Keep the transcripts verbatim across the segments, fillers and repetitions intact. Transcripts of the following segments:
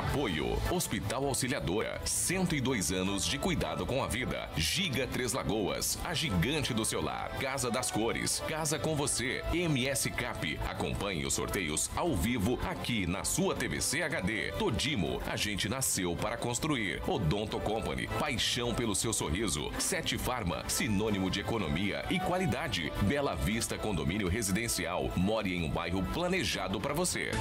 Apoio Hospital Auxiliadora, cento e dois anos de cuidado com a vida. Giga Três Lagoas, a gigante do seu lar. Casa das Cores, Casa com Você. M S Cap, acompanhe os sorteios ao vivo aqui na sua T V C H D. Todimo, a gente nasceu para construir. Odonto Company, paixão pelo seu sorriso. Sete Farma, sinônimo de economia e qualidade. Bela Vista Condomínio Residencial, more em um bairro planejado para você.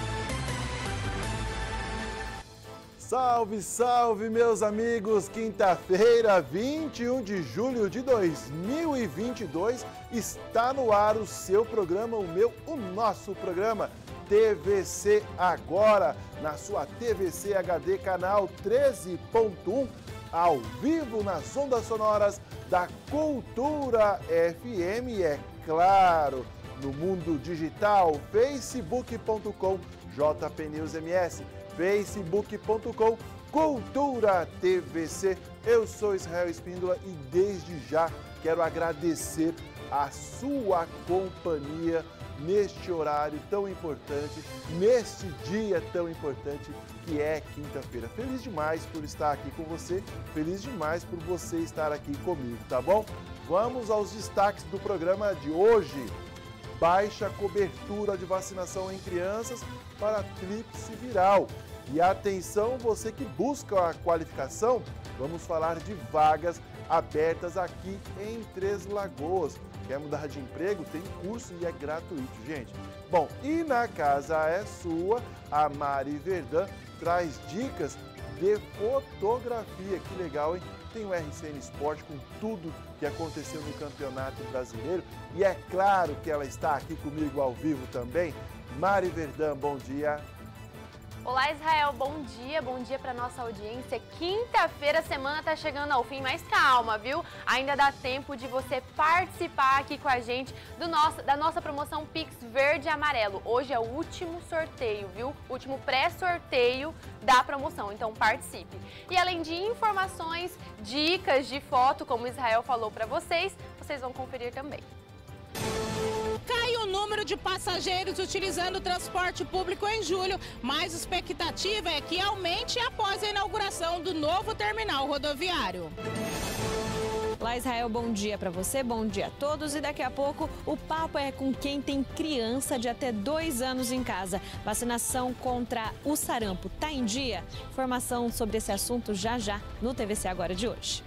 Salve, salve, meus amigos! Quinta-feira, vinte e um de julho de dois mil e vinte e dois, está no ar o seu programa, o meu, o nosso programa T V C Agora, na sua T V C H D, canal treze ponto um, ao vivo nas ondas sonoras da Cultura F M, é claro, no mundo digital, facebook ponto com, J P News M S, facebook ponto com, Cultura T V C. Eu sou Israel Espíndola e desde já quero agradecer a sua companhia neste horário tão importante, neste dia tão importante que é quinta-feira. Feliz demais por estar aqui com você, feliz demais por você estar aqui comigo, tá bom? Vamos aos destaques do programa de hoje. Baixa cobertura de vacinação em crianças para tríplice viral. E atenção, você que busca a qualificação, vamos falar de vagas abertas aqui em Três Lagoas. Quer mudar de emprego? Tem curso e é gratuito, gente. Bom, e na Casa é Sua, a Mari Verdun traz dicas de fotografia. Que legal, hein? Tem o R C N Esporte com tudo que aconteceu no Campeonato Brasileiro. E é claro que ela está aqui comigo ao vivo também. Mari Verdun, bom dia. Olá, Israel, bom dia, bom dia para nossa audiência. Quinta-feira, a semana tá chegando ao fim, mas calma, viu? Ainda dá tempo de você participar aqui com a gente do nosso, da nossa promoção Pix Verde e Amarelo. Hoje é o último sorteio, viu? Último pré-sorteio da promoção, então participe. E além de informações, dicas de foto, como o Israel falou para vocês, vocês vão conferir também. Cai o número de passageiros utilizando o transporte público em julho, mas a expectativa é que aumente após a inauguração do novo terminal rodoviário. Olá, Israel, bom dia para você, bom dia a todos. E daqui a pouco o papo é com quem tem criança de até dois anos em casa. Vacinação contra o sarampo tá em dia? Informação sobre esse assunto já já no T V C Agora de hoje.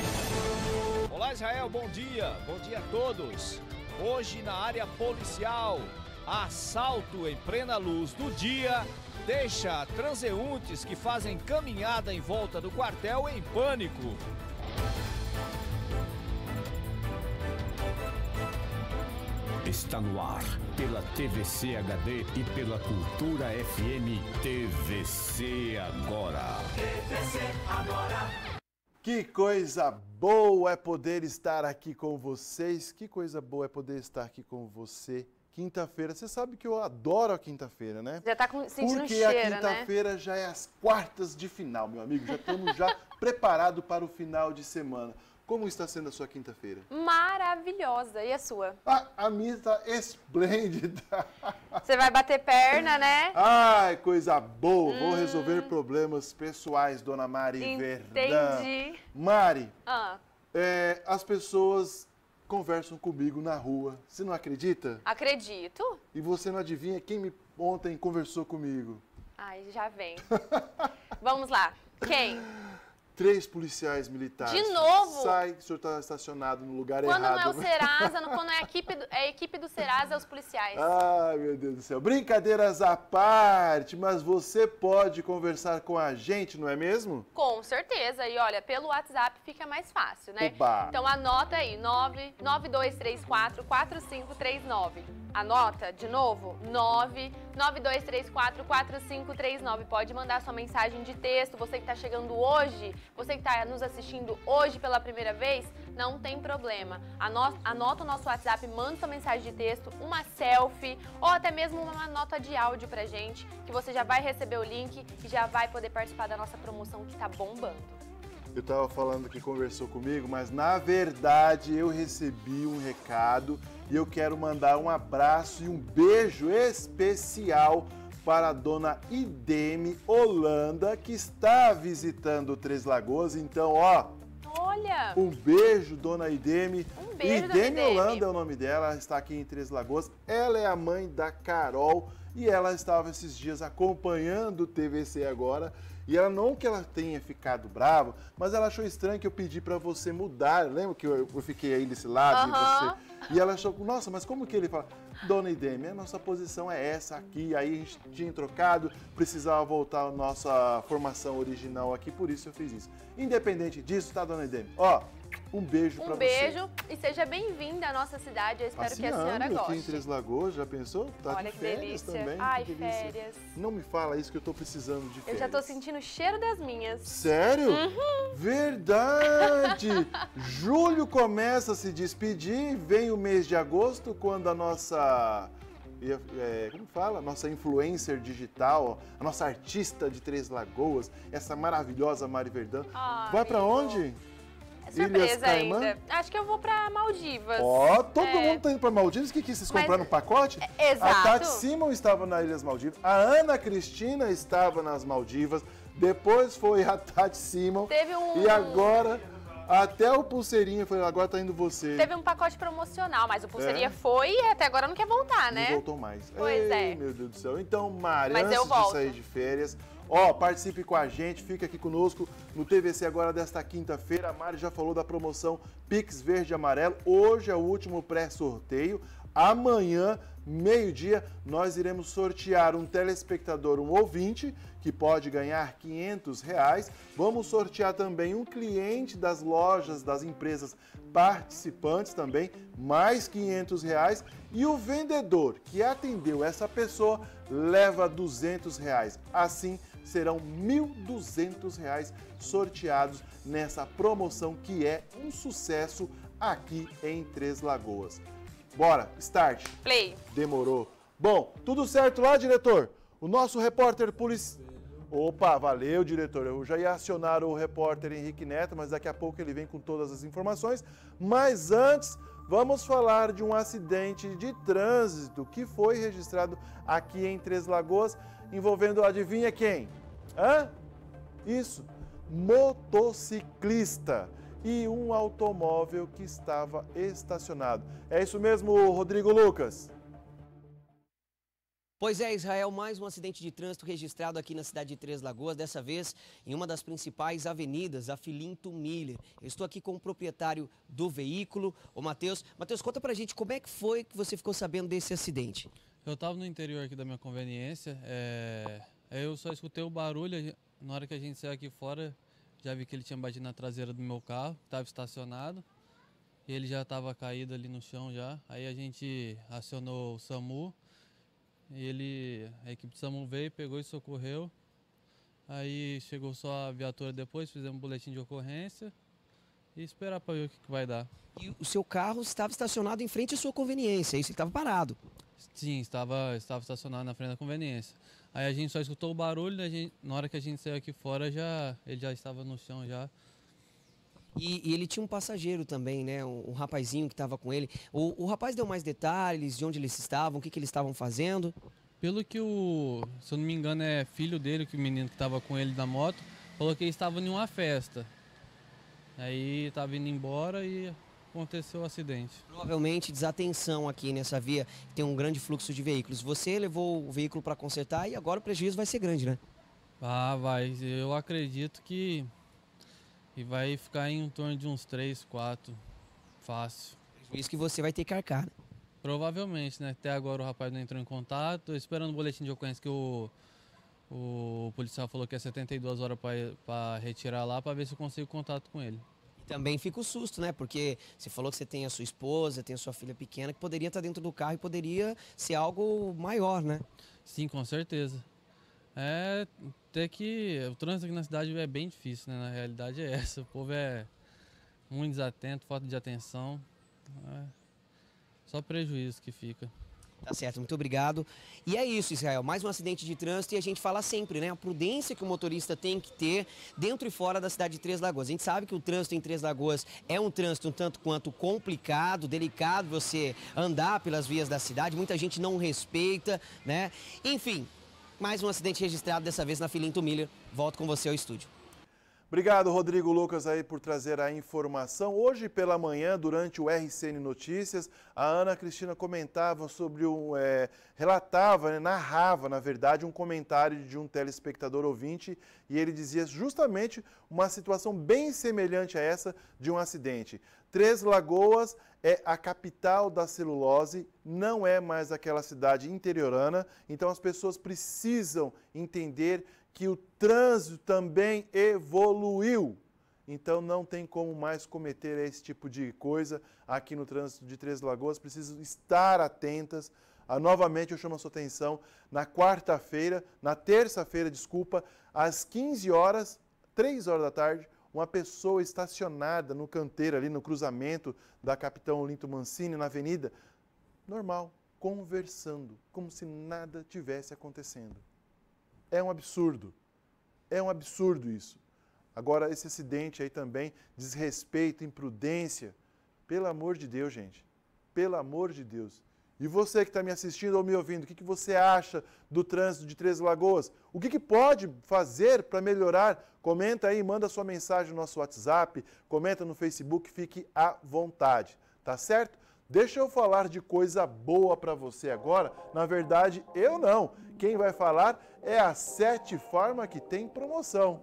Olá, Israel, bom dia, bom dia a todos. Hoje na área policial, assalto em plena luz do dia deixa transeuntes que fazem caminhada em volta do quartel em pânico. Está no ar, pela T V C H D e pela Cultura F M, T V C Agora. T V C Agora. Que coisa boa é poder estar aqui com vocês, que coisa boa é poder estar aqui com você. Quinta-feira, você sabe que eu adoro a quinta-feira, né? Já tá sentindo Porque cheiro, a quinta-feira, né, já é as quartas de final, meu amigo. Já estamos já preparados para o final de semana. Como está sendo a sua quinta-feira? Maravilhosa. E a sua? Ah, a minha está esplêndida. Você vai bater perna, né? Ai, coisa boa. Hum. Vou resolver problemas pessoais, dona Mari Verdun. Entendi. Mari, ah. é, as pessoas conversam comigo na rua. Você não acredita? Acredito. E você não adivinha quem me, ontem conversou comigo? Ai, já vem. Vamos lá. Quem? Três policiais militares. De novo? Sai, o senhor está estacionado no lugar quando errado. Quando não é o Serasa, quando é a equipe, do, é a equipe do Serasa, é os policiais. Ai, meu Deus do céu. Brincadeiras à parte, mas você pode conversar com a gente, não é mesmo? Com certeza. E olha, pelo WhatsApp fica mais fácil, né? Oba. Então anota aí, nove nove dois três quatro, quatro cinco três nove. Anota, de novo, nove nove dois três quatro, quatro cinco três nove. Pode mandar sua mensagem de texto. Você que está chegando hoje, você que está nos assistindo hoje pela primeira vez, não tem problema. Anota, anota o nosso WhatsApp, manda sua mensagem de texto, uma selfie ou até mesmo uma nota de áudio pra gente, que você já vai receber o link e já vai poder participar da nossa promoção que tá bombando. Eu estava falando que conversou comigo, mas na verdade eu recebi um recado e eu quero mandar um abraço e um beijo especial para a dona Ideme Holanda, que está visitando Três Lagoas. Então, ó, olha! Um beijo, dona Ideme. Um beijo, Ideme dona Ideme. Holanda é o nome dela, ela está aqui em Três Lagoas. Ela é a mãe da Carol e ela estava esses dias acompanhando o T V C Agora. E ela não que ela tenha ficado brava, mas ela achou estranho que eu pedi para você mudar. Lembra que eu, eu fiquei aí desse lado Uhum. e você... E ela achou, nossa, mas como que ele fala? Dona Ideme, a nossa posição é essa aqui, aí a gente tinha trocado, precisava voltar à nossa formação original aqui, por isso eu fiz isso. Independente disso, tá, dona Ideme? Ó, um beijo pra Um você. beijo e seja bem-vinda à nossa cidade. Eu espero que a senhora Passeando goste. aqui em Três Lagoas, já pensou? Tá Olha de que férias delícia. também. Ai, que delícia. férias. Não me fala isso que eu tô precisando de Eu férias. já tô sentindo o cheiro das minhas. Sério? Uhum. Verdade! Julho começa a se despedir, vem o mês de agosto, quando a nossa... É, como fala? Nossa influencer digital, a nossa artista de Três Lagoas, essa maravilhosa Mari Verdão. Ah, vai pra amigo. onde? É Ilhas surpresa Caimã? ainda. Acho que eu vou pra Maldivas. Ó, todo É. mundo tá indo pra Maldivas. O que, que vocês Mas- compraram no pacote? É, exato. A Tati Simon estava nas Ilhas Maldivas. A Ana Cristina estava nas Maldivas. Depois foi a Tati Simon. Teve um- E agora, até o Pulseirinha foi, agora tá indo você. Teve um pacote promocional, mas o Pulseirinha É? foi e até agora não quer voltar, né? Não voltou mais. Pois Ei, é. meu Deus do céu. Então, Mari, Mas antes eu de volto. sair de férias, ó, participe com a gente, fica aqui conosco no T V C Agora desta quinta-feira. A Mari já falou da promoção Pix Verde e Amarelo. Hoje é o último pré-sorteio. Amanhã, meio-dia, nós iremos sortear um telespectador, um ouvinte, que pode ganhar quinhentos reais. Vamos sortear também um cliente das lojas, das empresas participantes também, mais quinhentos reais. E o vendedor que atendeu essa pessoa leva duzentos reais. Assim, serão mil e duzentos reais sorteados nessa promoção que é um sucesso aqui em Três Lagoas. Bora, start. Play. Demorou. Bom, tudo certo lá, diretor? O nosso repórter policial... Opa, valeu, diretor. Eu já ia acionar o repórter Henrique Neto, mas daqui a pouco ele vem com todas as informações. Mas antes, vamos falar de um acidente de trânsito que foi registrado aqui em Três Lagoas, envolvendo, adivinha quem? Hã? Isso, motociclista e um automóvel que estava estacionado. É isso mesmo, Rodrigo Lucas? Pois é, Israel, mais um acidente de trânsito registrado aqui na cidade de Três Lagoas, dessa vez em uma das principais avenidas, a Filinto Miller. Eu estou aqui com o proprietário do veículo, o Matheus. Matheus, conta pra gente como é que foi que você ficou sabendo desse acidente. Eu estava no interior aqui da minha conveniência, é... eu só escutei o barulho, na hora que a gente saiu aqui fora, já vi que ele tinha batido na traseira do meu carro, estava estacionado, e ele já estava caído ali no chão já. Aí a gente acionou o SAMU, e ele, a equipe do SAMU veio, pegou e socorreu. Aí chegou só a viatura depois, fizemos um boletim de ocorrência e esperar para ver o que, que vai dar. E o seu carro estava estacionado em frente à sua conveniência, isso ele estava parado. Sim, estava, estava estacionado na frente da conveniência. Aí a gente só escutou o barulho, a gente, na hora que a gente saiu aqui fora, já, ele já estava no chão já. E, e ele tinha um passageiro também, né? Um, um rapazinho que estava com ele. O, o rapaz deu mais detalhes de onde eles estavam, o que, que eles estavam fazendo? Pelo que o, se eu não me engano, é filho dele, que o menino que estava com ele na moto, falou que eles estavam em uma festa. Aí estava indo embora e aconteceu o acidente. Provavelmente desatenção aqui nessa via, tem um grande fluxo de veículos. Você levou o veículo para consertar e agora o prejuízo vai ser grande, né? Ah, vai. Eu acredito que e vai ficar em torno de uns três, quatro, fácil. Isso que você vai ter que arcar, né? Provavelmente, né? Até agora o rapaz não entrou em contato. Tô esperando o boletim de ocorrência que o, o policial falou que é setenta e duas horas para retirar lá, para ver se eu consigo contato com ele. E também fica o susto, né? Porque você falou que você tem a sua esposa, tem a sua filha pequena, que poderia estar dentro do carro e poderia ser algo maior, né? Sim, com certeza. É, até que o trânsito aqui na cidade é bem difícil, né? Na realidade é essa. O povo é muito desatento, falta de atenção. É só prejuízo que fica. Tá certo, muito obrigado. E é isso, Israel, mais um acidente de trânsito e a gente fala sempre, né? A prudência que o motorista tem que ter dentro e fora da cidade de Três Lagoas. A gente sabe que o trânsito em Três Lagoas é um trânsito um tanto quanto complicado, delicado você andar pelas vias da cidade, muita gente não respeita, né? Enfim, Mais um acidente registrado, dessa vez na Filinto Miller. Volto com você ao estúdio. Obrigado, Rodrigo Lucas, aí por trazer a informação. Hoje pela manhã, durante o R C N Notícias, a Ana Cristina comentava sobre um, é, relatava, né, narrava, na verdade, um comentário de um telespectador ouvinte, e ele dizia justamente uma situação bem semelhante a essa de um acidente. Três Lagoas é a capital da celulose, não é mais aquela cidade interiorana, então as pessoas precisam entender que o trânsito também evoluiu. Então não tem como mais cometer esse tipo de coisa aqui no trânsito de Três Lagoas, precisam estar atentas. Ah, novamente eu chamo a sua atenção, na quarta-feira, na terça-feira, desculpa, às quinze horas, três horas da tarde, uma pessoa estacionada no canteiro ali no cruzamento da Capitão Olinto Mancini, na avenida, normal, conversando, como se nada tivesse acontecendo. É um absurdo, é um absurdo isso. Agora, esse acidente aí também, desrespeito, imprudência, pelo amor de Deus, gente, pelo amor de Deus. E você que está me assistindo ou me ouvindo, o que, que você acha do trânsito de Três Lagoas? O que, que pode fazer para melhorar? Comenta aí, manda sua mensagem no nosso WhatsApp, comenta no Facebook, fique à vontade, tá certo? Deixa eu falar de coisa boa para você agora. Na verdade, eu não. Quem vai falar é a Sete Farma, que tem promoção.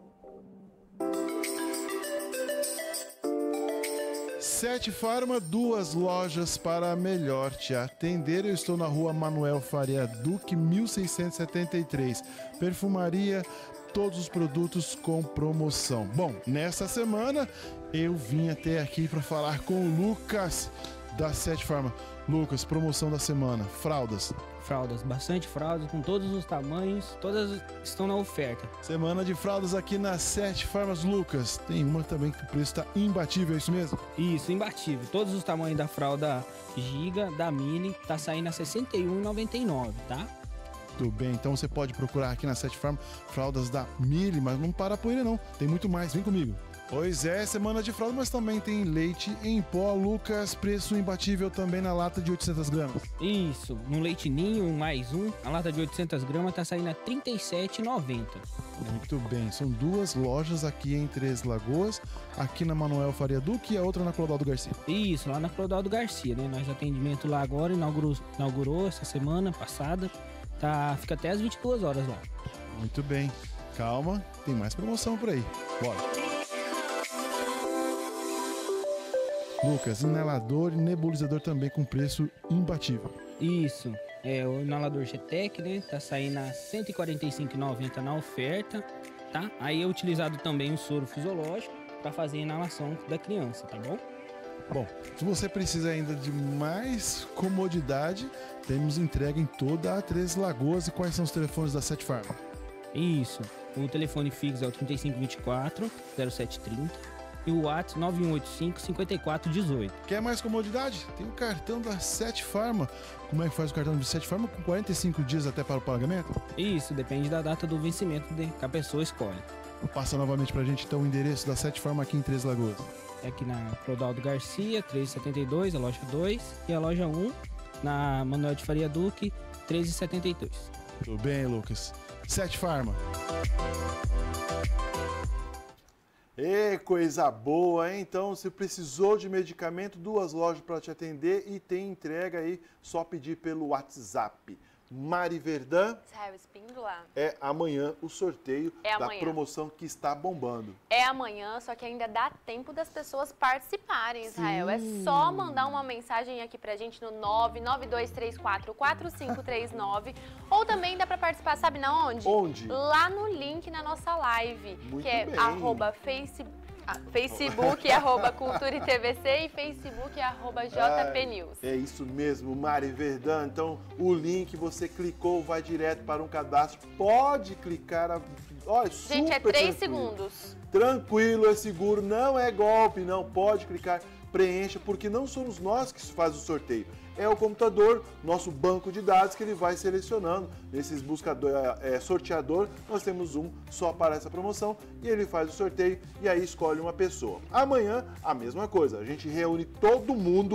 Sete Farma, duas lojas para melhor te atender. Eu estou na rua Manuel Faria Duque, mil seiscentos e setenta e três. Perfumaria, todos os produtos com promoção. Bom, nessa semana eu vim até aqui para falar com o Lucas da Sete Farma. Lucas, promoção da semana, fraldas. Fraldas, bastante fraldas, com todos os tamanhos, todas estão na oferta. Semana de fraldas aqui na Sete Farmas. Lucas, tem uma também que o preço está imbatível, é isso mesmo? Isso, imbatível. Todos os tamanhos da fralda Giga, da Mini, tá saindo a sessenta e um reais e noventa e nove centavos, tá? Tudo bem, então você pode procurar aqui na Sete Farma fraldas da Mili, mas não para por ele não, tem muito mais, vem comigo. Pois é, semana de fralda, mas também tem leite em pó. Lucas, preço imbatível também na lata de oitocentas gramas. Isso, um leite ninho, um mais um, a lata de oitocentas gramas tá saindo a trinta e sete reais e noventa centavos. Muito bem, são duas lojas aqui em Três Lagoas, aqui na Manuel Faria Duque e a outra na Clodoaldo Garcia. Isso, lá na Clodoaldo Garcia, né? Nós atendimento lá agora, inaugurou, inaugurou essa semana passada, tá, fica até as vinte e duas horas lá. Muito bem, calma, tem mais promoção por aí, bora. Lucas, inalador e nebulizador também com preço imbatível. Isso, é o inalador G-Tec, né? Tá saindo a cento e quarenta e cinco reais e noventa centavos na oferta, tá? Aí é utilizado também o soro fisiológico para fazer a inalação da criança, tá bom? Bom, se você precisa ainda de mais comodidade, temos entrega em toda a Três Lagoas. E quais são os telefones da Sete Farma? Isso, o telefone fixo é o trinta e cinco vinte e quatro, zero sete trinta. E o WhatsApp nove um oito cinco, cinco quatro um oito. Quer mais comodidade? Tem o cartão da Sete Farma. Como é que faz o cartão de Sete Farma? Com quarenta e cinco dias até para o pagamento? Isso, depende da data do vencimento de, que a pessoa escolhe. Passa novamente pra gente então o endereço da Sete Farma aqui em Três Lagoas. É aqui na Clodoaldo Garcia, trezentos e setenta e dois, a loja dois, e a loja um, na Manuel de Faria Duque, trezentos e setenta e dois. Tudo bem, Lucas. Sete Farma. E coisa boa, hein? Então, se precisou de medicamento, duas lojas para te atender e tem entrega aí, só pedir pelo WhatsApp. Mari Verdã, Israel Espíndola. É amanhã o sorteio é da amanhã. promoção que está bombando. É amanhã, só que ainda dá tempo das pessoas participarem, Israel. Sim. É só mandar uma mensagem aqui pra gente no nove nove dois três quatro, quatro cinco três nove. Ou também dá pra participar, sabe na onde? Onde? Lá no link na nossa live, Muito que é bem. arroba Facebook. Ah, Facebook, arroba Cultura e T V C e Facebook, arroba J P News. É isso mesmo, Mari Verdã. Então, o link, você clicou, vai direto para um cadastro. Pode clicar. A... Olha, Gente, é três segundos. Tranquilo, é seguro, não é golpe, não. Pode clicar, preencha, porque não somos nós que faz o sorteio. É o computador, nosso banco de dados, que ele vai selecionando. Nesses buscador, é, sorteador, nós temos um só para essa promoção e ele faz o sorteio e aí escolhe uma pessoa. Amanhã, a mesma coisa, a gente reúne todo mundo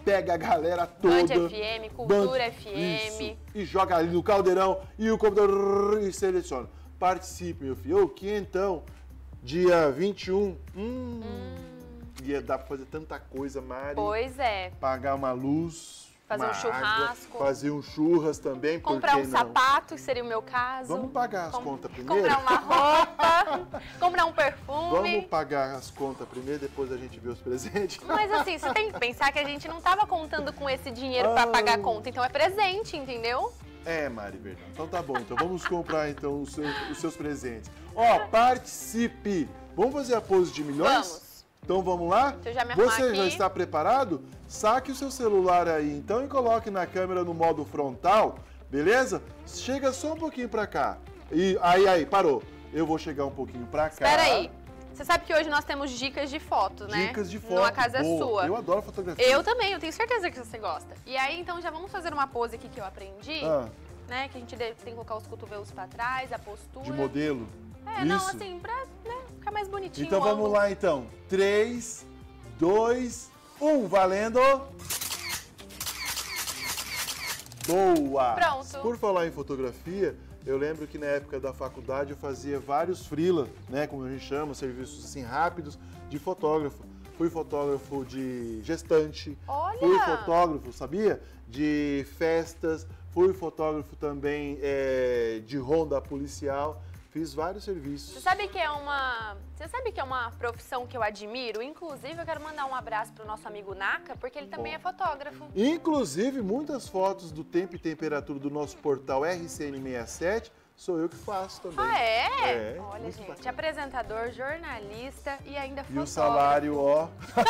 pega a galera toda. Band F M, Cultura Band, F M. Isso, e joga ali no caldeirão e o computador e seleciona. Participe, meu filho. Ô, quinhentão, dia vinte e um. Hum, hum. Ia dar pra fazer tanta coisa, Mari. Pois é. Pagar uma luz. Fazer um churrasco. Água, fazer um churras também. Comprar um não? sapato, que seria o meu caso. Vamos pagar as Com... contas primeiro? Comprar uma roupa, comprar um perfume. Vamos pagar as contas primeiro, depois a gente vê os presentes. Mas assim, você tem que pensar que a gente não estava contando com esse dinheiro ah. para pagar a conta, então é presente, entendeu? É, Mari, verdade. Então tá bom, então vamos comprar então os seus, os seus presentes. Ó, participe! Vamos fazer a pose de milhões? Vamos. Então vamos lá? Deixa eu já me arrumar Você aqui. já está preparado? Saque o seu celular aí, então, e coloque na câmera no modo frontal, beleza? Chega só um pouquinho pra cá. E aí, aí, parou. Eu vou chegar um pouquinho pra cá. Espera aí. Você sabe que hoje nós temos dicas de foto, né? Dicas de foto. Numa casa Boa. sua. Eu adoro fotografia. Eu também, eu tenho certeza que você gosta. E aí, então, já vamos fazer uma pose aqui que eu aprendi, ah. né? Que a gente tem que colocar os cotovelos pra trás, a postura. De modelo? É, Isso. não, assim, pra né, ficar mais bonitinho. Então vamos lá, então. Três, dois, um, valendo! Boa! Pronto. Por falar em fotografia, eu lembro que na época da faculdade eu fazia vários freela, né, como a gente chama, serviços assim rápidos de fotógrafo. Fui fotógrafo de gestante, Olha. fui fotógrafo, sabia? De festas, fui fotógrafo também é, de ronda policial. Fiz vários serviços. Você sabe que é uma, você sabe que é uma profissão que eu admiro? Inclusive, eu quero mandar um abraço pro nosso amigo Naka, porque ele também Bom. é fotógrafo. Inclusive, muitas fotos do tempo e temperatura do nosso portal R C N sessenta e sete sou eu que faço também. Ah, é? É. Olha, gente, bacana. Apresentador, jornalista e ainda fotógrafo. E o salário, ó.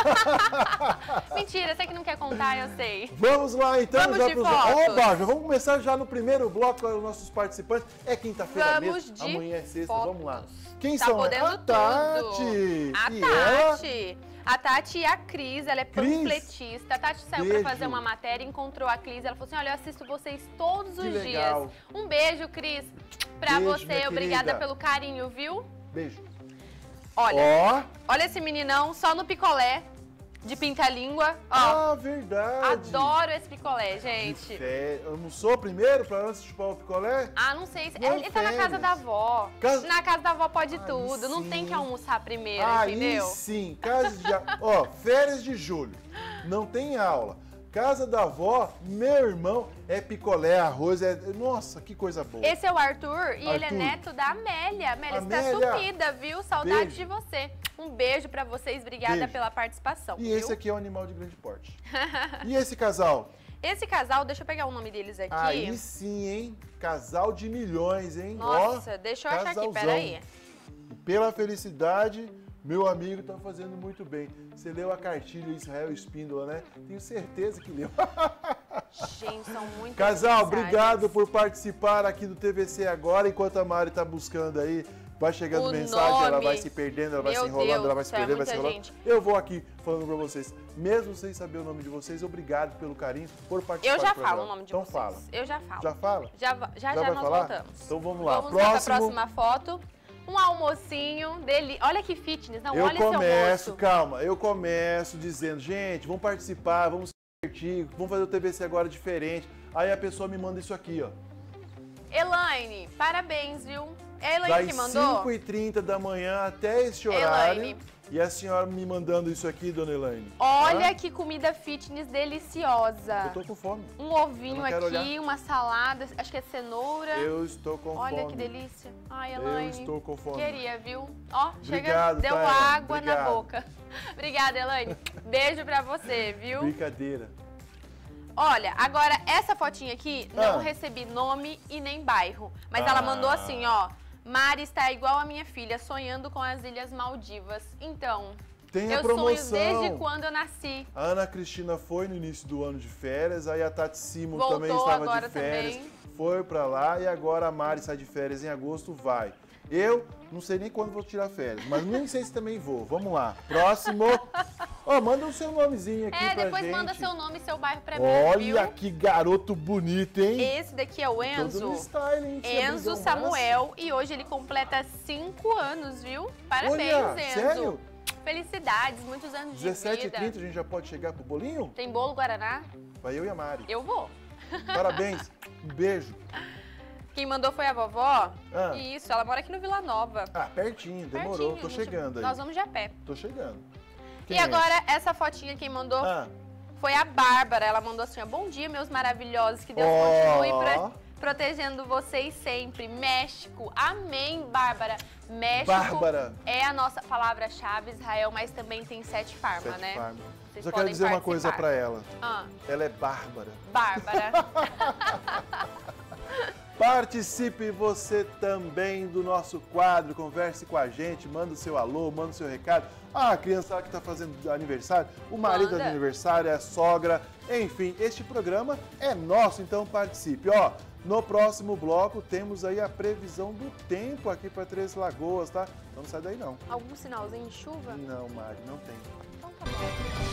Mentira, você que não quer contar, eu sei. Vamos lá, então. Vamos já de pros... fotos. Oba, já vamos começar já no primeiro bloco com os nossos participantes. É quinta-feira mesmo, de amanhã é sexta, fotos. vamos lá. Quem tá são? Podendo A Tati. tudo. A e Tati. Ela... A Tati e a Cris, ela é Cris. panfletista. A Tati saiu Beijo. pra fazer uma matéria, encontrou a Cris. Ela falou assim, olha, eu assisto vocês todos os Que dias. legal. Um beijo, Cris, pra Beijo, você. minha Obrigada querida. pelo carinho, viu? Beijo. Olha, Ó. olha esse meninão só no picolé de pinta-língua. Ó, Ah, verdade. adoro esse picolé, gente. Fé... Almoçou primeiro pra antes de chupar o picolé? Ah, não sei. Se... Não, Ele tá na casa férias. da avó. Casa- Na casa da avó pode Aí tudo. Não sim. tem que almoçar primeiro, Aí entendeu? sim, casa de... Ó, férias de julho, não tem aula. Casa da avó, meu irmão, é picolé, arroz, é... Nossa, que coisa boa. Esse é o Arthur e ele é Arthur. neto da Amélia. Amélia, você Amélia. tá sumida, viu? Saudade Beijo. de você. Um beijo pra vocês, obrigada Beijo. pela participação. E viu? esse aqui é um animal de grande porte. E esse casal? Esse casal, deixa eu pegar o nome deles aqui. Aí sim, hein? Casal de milhões, hein? Nossa, Ó, deixa eu achar aqui, casalzão. peraí. Pela felicidade, meu amigo tá fazendo muito bem. Você leu a cartilha Israel Espíndola, né? Tenho certeza que leu. Gente, são muito Casal, mensagens. obrigado por participar aqui do T V C agora. Enquanto a Mari tá buscando aí, vai chegando O mensagem, ela nome. vai se perdendo, ela vai Meu se enrolando, Deus ela vai do se céu, perdendo, vai se muita enrolando. gente. Eu vou aqui falando pra vocês, mesmo sem saber o nome de vocês, obrigado pelo carinho, por participar Eu já do programa. falo o nome de então vocês. fala. Eu já falo. Já fala? Já, já, já, vai nós falar? voltamos. Então vamos lá. Vamos lá pra Próximo. próxima foto. Um almocinho dele. Olha que fitness. Não, Eu olha começo, esse almoço. calma, eu começo dizendo, gente, vamos participar, vamos se divertir, vamos fazer o T V C agora diferente. Aí a pessoa me manda isso aqui, ó. Elaine, parabéns, viu? É a Elaine que Das mandou? cinco e trinta da manhã até este horário. Elaine. E a senhora me mandando isso aqui, dona Elaine. Olha Hã? que comida fitness deliciosa. Eu tô com fome. Um Eu ovinho não quero aqui, olhar. uma salada, acho que é cenoura. Eu estou com Olha fome. que delícia. Ai, Eu Elaine. estou com fome. Queria, viu? Ó, chega, Obrigado, deu Taina. água na Obrigado. boca. Obrigada, Elaine. Beijo pra você, viu? Brincadeira. Olha, agora essa fotinha aqui, não Ah. recebi nome e nem bairro. Mas Ah. ela mandou assim, ó. Mari está igual a minha filha, sonhando com as Ilhas Maldivas. Então, Tem a eu promoção. sonho desde quando eu nasci. A Ana Cristina foi no início do ano de férias, aí a Tati Simon Voltou também estava agora de férias, também. foi pra lá e agora a Mari sai de férias em agosto, vai. Eu não sei nem quando vou tirar férias, mas nem sei se também vou. Vamos lá. Próximo. Ó, manda o seu nomezinho aqui É, pra depois gente. manda seu nome e seu bairro pra mim, Olha viu? que garoto bonito, hein? Esse daqui é o Todo Enzo. no style, hein? Tia Enzo Brigão Samuel. E hoje ele completa cinco anos, viu? Parabéns, Olha, Enzo. sério? Felicidades, muitos anos de vida. dezessete e trinta a gente já pode chegar pro bolinho? Tem bolo Guaraná? Vai eu e a Mari. Eu vou. Parabéns, um beijo. Quem mandou foi a vovó? Ah. Isso, ela mora aqui no Vila Nova. Ah, pertinho, demorou, Pertinho, tô chegando aí. Nós vamos de a pé. Tô chegando. Quem e é? Agora, essa fotinha quem mandou ah. foi a Bárbara. Ela mandou assim, ó, bom dia, meus maravilhosos, que Deus oh. continue pro, protegendo vocês sempre. México, amém, Bárbara. México Bárbara. é a nossa palavra-chave, Israel, mas também tem Sete Farma, Sete né? Farma. Vocês Só quero dizer participar. uma coisa pra ela. Ah. Ela é Bárbara. Bárbara. Participe você também do nosso quadro, converse com a gente, manda o seu alô, manda o seu recado. Ah, a criança que está fazendo aniversário, o marido manda. de aniversário, a sogra, enfim, este programa é nosso, então participe. Ó, no próximo bloco temos aí a previsão do tempo aqui para Três Lagoas, tá? Não sai daí não. Algum sinalzinho de chuva? Não, Mari, não tem. Então tá bom.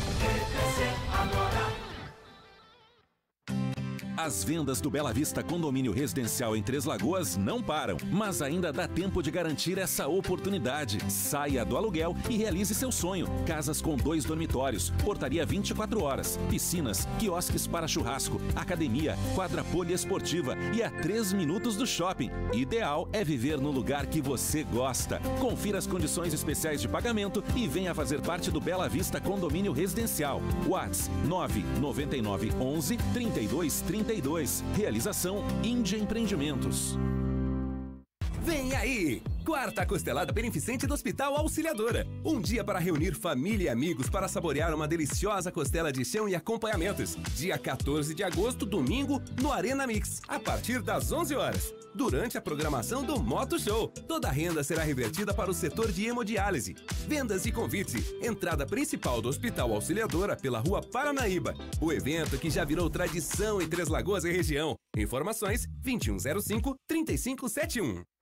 As vendas do Bela Vista Condomínio Residencial em Três Lagoas não param, mas ainda dá tempo de garantir essa oportunidade. Saia do aluguel e realize seu sonho. Casas com dois dormitórios, portaria vinte e quatro horas, piscinas, quiosques para churrasco, academia, quadra poliesportiva e a três minutos do shopping. Ideal é viver no lugar que você gosta. Confira as condições especiais de pagamento e venha fazer parte do Bela Vista Condomínio Residencial. WhatsApp nove nove nove onze, trinta e dois, trinta e dois. Realização Índia Empreendimentos. Vem aí! Quarta Costelada Beneficente do Hospital Auxiliadora. Um dia para reunir família e amigos para saborear uma deliciosa costela de chão e acompanhamentos. Dia quatorze de agosto, domingo, no Arena Mix, a partir das onze horas. Durante a programação do Moto Show, toda a renda será revertida para o setor de hemodiálise. Vendas e convites. Entrada principal do Hospital Auxiliadora pela Rua Paranaíba. O evento que já virou tradição em Três Lagoas e região. Informações vinte e um zero cinco, trinta e cinco setenta e um.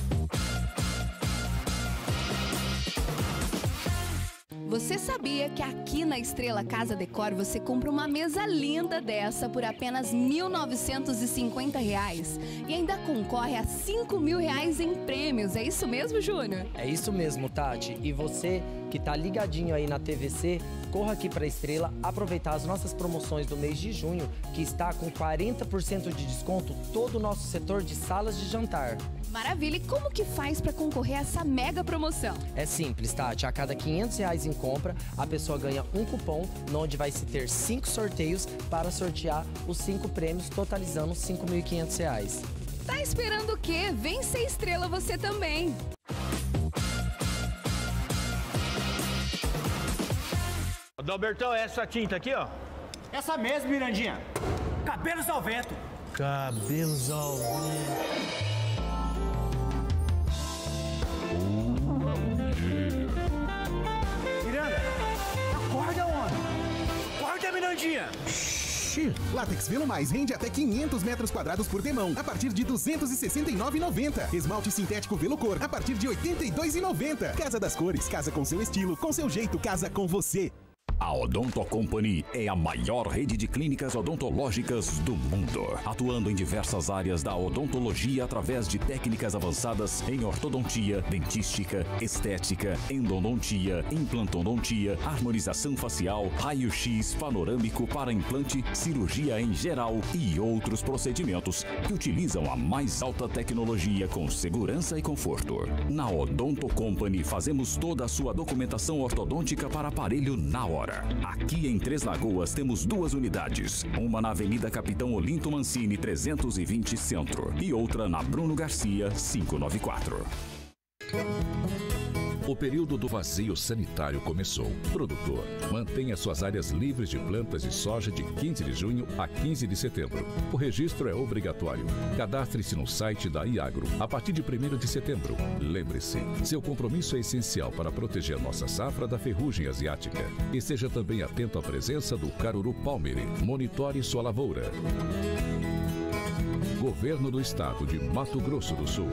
Você sabia que aqui na Estrela Casa Decor você compra uma mesa linda dessa por apenas mil novecentos e cinquenta reais e ainda concorre a cinco mil reais em prêmios? É isso mesmo, Júnior? É isso mesmo, Tati. E você que tá ligadinho aí na T V C, corra aqui para a Estrela aproveitar as nossas promoções do mês de junho, que está com quarenta por cento de desconto todo o nosso setor de salas de jantar. Maravilha! E como que faz para concorrer a essa mega promoção? É simples, Tati. A cada quinhentos reais em compra, a pessoa ganha um cupom, onde vai se ter cinco sorteios para sortear os cinco prêmios, totalizando cinco mil e quinhentos reais. Tá esperando o quê? Vem ser Estrela você também! Dalbertão, essa tinta aqui, ó. Essa mesmo, Mirandinha. Cabelos ao vento. Cabelos ao vento. Miranda, acorda, homem. Acorda, Mirandinha. Látex Velo Mais rende até quinhentos metros quadrados por demão, a partir de duzentos e sessenta e nove reais e noventa centavos. Esmalte sintético Velo Cor, a partir de oitenta e dois reais e noventa centavos. Casa das Cores, casa com seu estilo, com seu jeito, casa com você. A Odonto Company é a maior rede de clínicas odontológicas do mundo, atuando em diversas áreas da odontologia através de técnicas avançadas em ortodontia, dentística, estética, endodontia, implantodontia, harmonização facial, raio-x panorâmico para implante, cirurgia em geral e outros procedimentos que utilizam a mais alta tecnologia com segurança e conforto. Na Odonto Company fazemos toda a sua documentação ortodôntica para aparelho na hora. Aqui em Três Lagoas temos duas unidades, uma na Avenida Capitão Olinto Mancini trezentos e vinte Centro e outra na Bruno Garcia quinhentos e noventa e quatro. O período do vazio sanitário começou. Produtor, mantenha suas áreas livres de plantas de soja de quinze de junho a quinze de setembro. O registro é obrigatório. Cadastre-se no site da Iagro a partir de primeiro de setembro. Lembre-se, seu compromisso é essencial para proteger nossa safra da ferrugem asiática. E seja também atento à presença do caruru palmere. Monitore sua lavoura. Governo do Estado de Mato Grosso do Sul.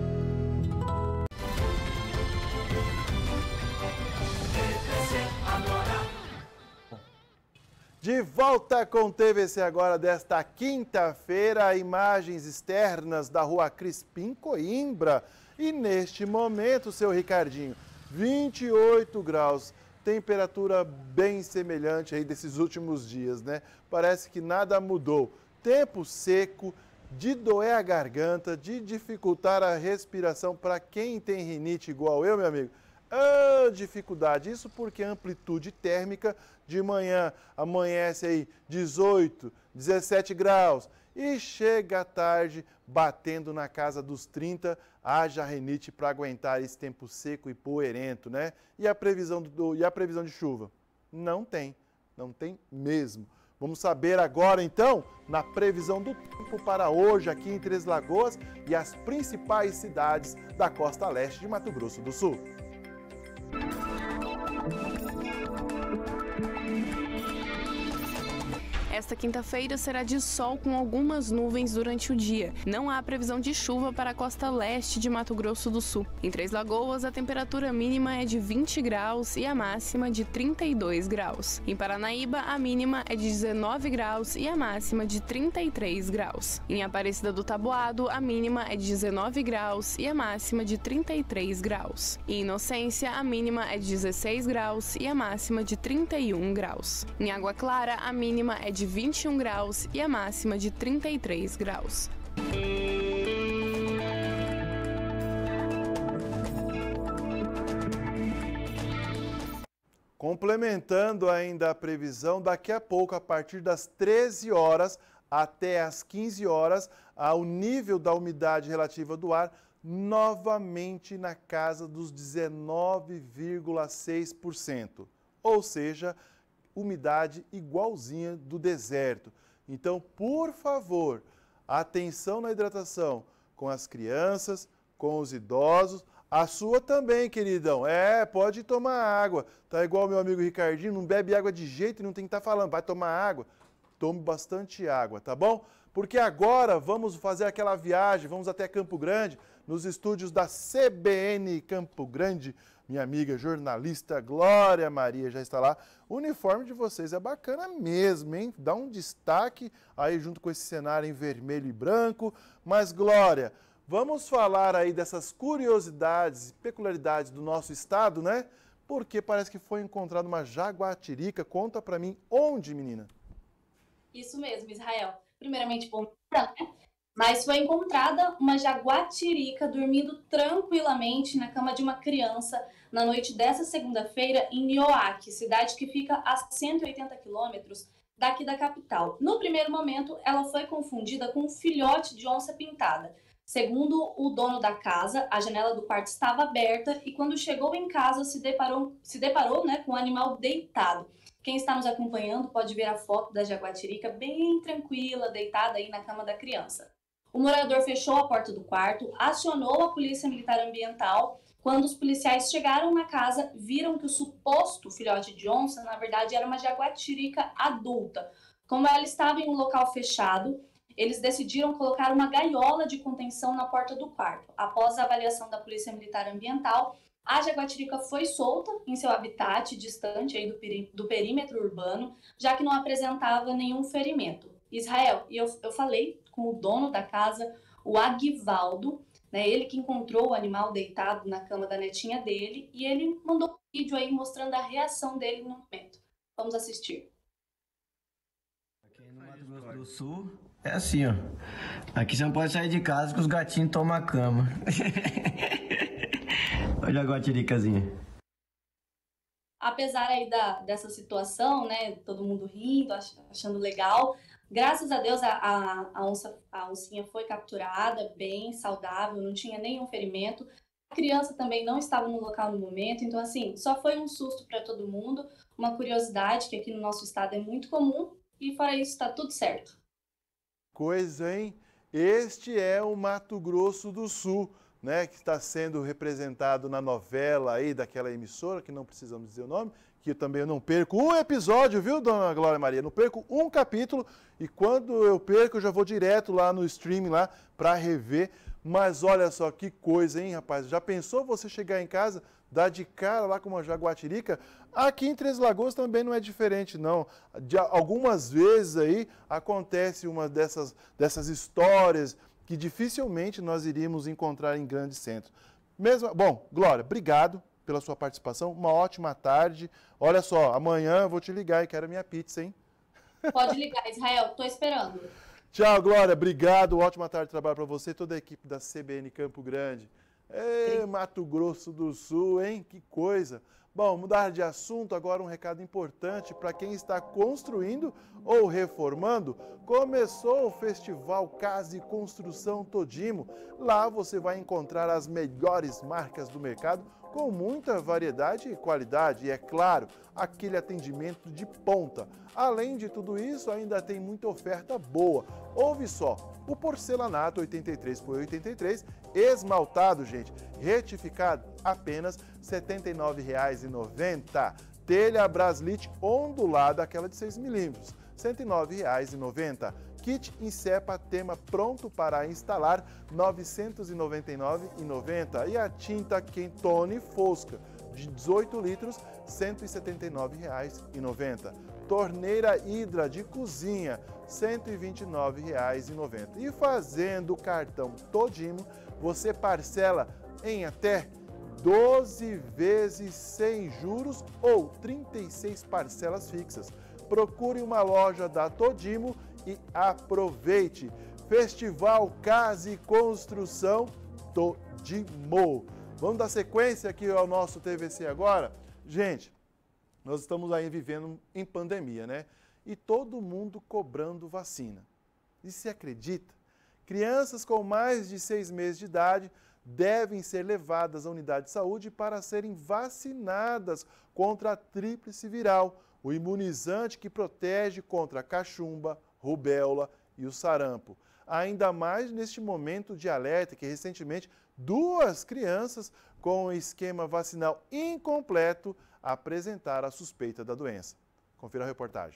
De volta com o T V C agora desta quinta-feira, imagens externas da Rua Crispim Coimbra. E neste momento, seu Ricardinho, vinte e oito graus. Temperatura bem semelhante aí desses últimos dias, né? Parece que nada mudou. Tempo seco, de doer a garganta, de dificultar a respiração para quem tem rinite igual eu, meu amigo. Ah, dificuldade. Isso porque a amplitude térmica de manhã amanhece aí dezoito, dezessete graus e chega à tarde batendo na casa dos trinta. Haja rinite para aguentar esse tempo seco e poeirento, né? E a previsão do, e a previsão de chuva? Não tem, não tem mesmo. Vamos saber agora, então, na previsão do tempo para hoje aqui em Três Lagoas e as principais cidades da costa leste de Mato Grosso do Sul. Esta quinta-feira será de sol com algumas nuvens durante o dia. Não há previsão de chuva para a costa leste de Mato Grosso do Sul. Em Três Lagoas, a temperatura mínima é de vinte graus e a máxima de trinta e dois graus. Em Paranaíba, a mínima é de dezenove graus e a máxima de trinta e três graus. Em Aparecida do Taboado, a mínima é de dezenove graus e a máxima de trinta e três graus. Em Inocência, a mínima é de dezesseis graus e a máxima de trinta e um graus. Em Água Clara, a mínima é de vinte e um graus e a máxima de trinta e três graus. Complementando ainda a previsão, daqui a pouco, a partir das treze horas até as quinze horas, o nível da umidade relativa do ar novamente na casa dos dezenove vírgula seis por cento. Ou seja, umidade igualzinha do deserto. Então, por favor, atenção na hidratação com as crianças, com os idosos, a sua também, queridão. É, pode tomar água. Tá igual meu amigo Ricardinho, não bebe água de jeito e não tem que estar falando. Vai tomar água? Tome bastante água, tá bom? Porque agora vamos fazer aquela viagem, vamos até Campo Grande, nos estúdios da C B N Campo Grande. Minha amiga jornalista Glória Maria já está lá. O uniforme de vocês é bacana mesmo, hein? Dá um destaque aí junto com esse cenário em vermelho e branco. Mas, Glória, vamos falar aí dessas curiosidades e peculiaridades do nosso estado, né? Porque parece que foi encontrada uma jaguatirica. Conta pra mim onde, menina? Isso mesmo, Israel. Primeiramente, bom dia, né? Mas foi encontrada uma jaguatirica dormindo tranquilamente na cama de uma criança na noite dessa segunda-feira em Nioaque, cidade que fica a cento e oitenta quilômetros daqui da capital. No primeiro momento, ela foi confundida com um filhote de onça pintada. Segundo o dono da casa, a janela do quarto estava aberta e quando chegou em casa se deparou, se deparou né, com o animal deitado. Quem está nos acompanhando pode ver a foto da jaguatirica bem tranquila, deitada aí na cama da criança. O morador fechou a porta do quarto, acionou a polícia militar ambiental. Quando os policiais chegaram na casa, viram que o suposto filhote de onça, na verdade, era uma jaguatirica adulta. Como ela estava em um local fechado, eles decidiram colocar uma gaiola de contenção na porta do quarto. Após a avaliação da polícia militar ambiental, a jaguatirica foi solta em seu habitat distante aí do, peri do perímetro urbano, já que não apresentava nenhum ferimento. Israel, e eu, eu falei com o dono da casa, o Aguivaldo, né, ele que encontrou o animal deitado na cama da netinha dele, e ele mandou um vídeo aí mostrando a reação dele no momento. Vamos assistir. Aqui no Mato Grosso do Sul é assim, ó. Aqui você não pode sair de casa que os gatinhos tomam a cama. Olha a jaguatiricazinha. Apesar aí da, dessa situação, né, todo mundo rindo, achando legal, graças a Deus a, a, a, onça, a oncinha foi capturada, bem saudável, não tinha nenhum ferimento. A criança também não estava no local no momento, então assim, só foi um susto para todo mundo, uma curiosidade que aqui no nosso estado é muito comum e fora isso está tudo certo. Coisa, hein? Este é o Mato Grosso do Sul, né, que está sendo representado na novela aí daquela emissora, que não precisamos dizer o nome, que eu também não perco um episódio, viu, dona Glória Maria? Não perco um capítulo e quando eu perco eu já vou direto lá no streaming lá para rever. Mas olha só que coisa, hein, rapaz? Já pensou você chegar em casa, dar de cara lá com uma jaguatirica? Aqui em Três Lagoas também não é diferente, não. De, algumas vezes aí acontece uma dessas, dessas histórias que dificilmente nós iríamos encontrar em grandes centros. Mesmo, bom, Glória, obrigado, pela sua participação. Uma ótima tarde. Olha só, amanhã eu vou te ligar e quero minha pizza, hein? Pode ligar, Israel, tô esperando. Tchau, Glória. Obrigado. Ótima tarde de trabalho para você e toda a equipe da C B N Campo Grande. Ê, Mato Grosso do Sul, hein? Que coisa. Bom, mudar de assunto, agora um recado importante para quem está construindo ou reformando. Começou o Festival Casa e Construção Todimo. Lá você vai encontrar as melhores marcas do mercado com muita variedade e qualidade. E, é claro, aquele atendimento de ponta. Além de tudo isso, ainda tem muita oferta boa. Ouve só, o porcelanato oitenta e três por oitenta e três, esmaltado, gente, retificado, apenas setenta e nove reais e noventa centavos. Telha Braslite ondulada, aquela de seis milímetros, cento e nove reais e noventa centavos. Kit Insepa Tema pronto para instalar, novecentos e noventa e nove reais e noventa centavos. E a tinta Quentone Fosca, de dezoito litros, cento e setenta e nove reais e noventa centavos. Torneira Hidra de cozinha, cento e vinte e nove reais e noventa centavos. E fazendo o cartão Todimo, você parcela em até doze vezes sem juros ou trinta e seis parcelas fixas. Procure uma loja da Todimo e aproveite. Festival Casa e Construção Todimo. Vamos dar sequência aqui ao nosso T V C agora? Gente, nós estamos aí vivendo em pandemia, né? E todo mundo cobrando vacina. E se acredita? Crianças com mais de seis meses de idade devem ser levadas à unidade de saúde para serem vacinadas contra a tríplice viral, o imunizante que protege contra a cachumba, rubéola e o sarampo. Ainda mais neste momento de alerta que recentemente duas crianças com o esquema vacinal incompleto apresentaram a suspeita da doença. Confira a reportagem.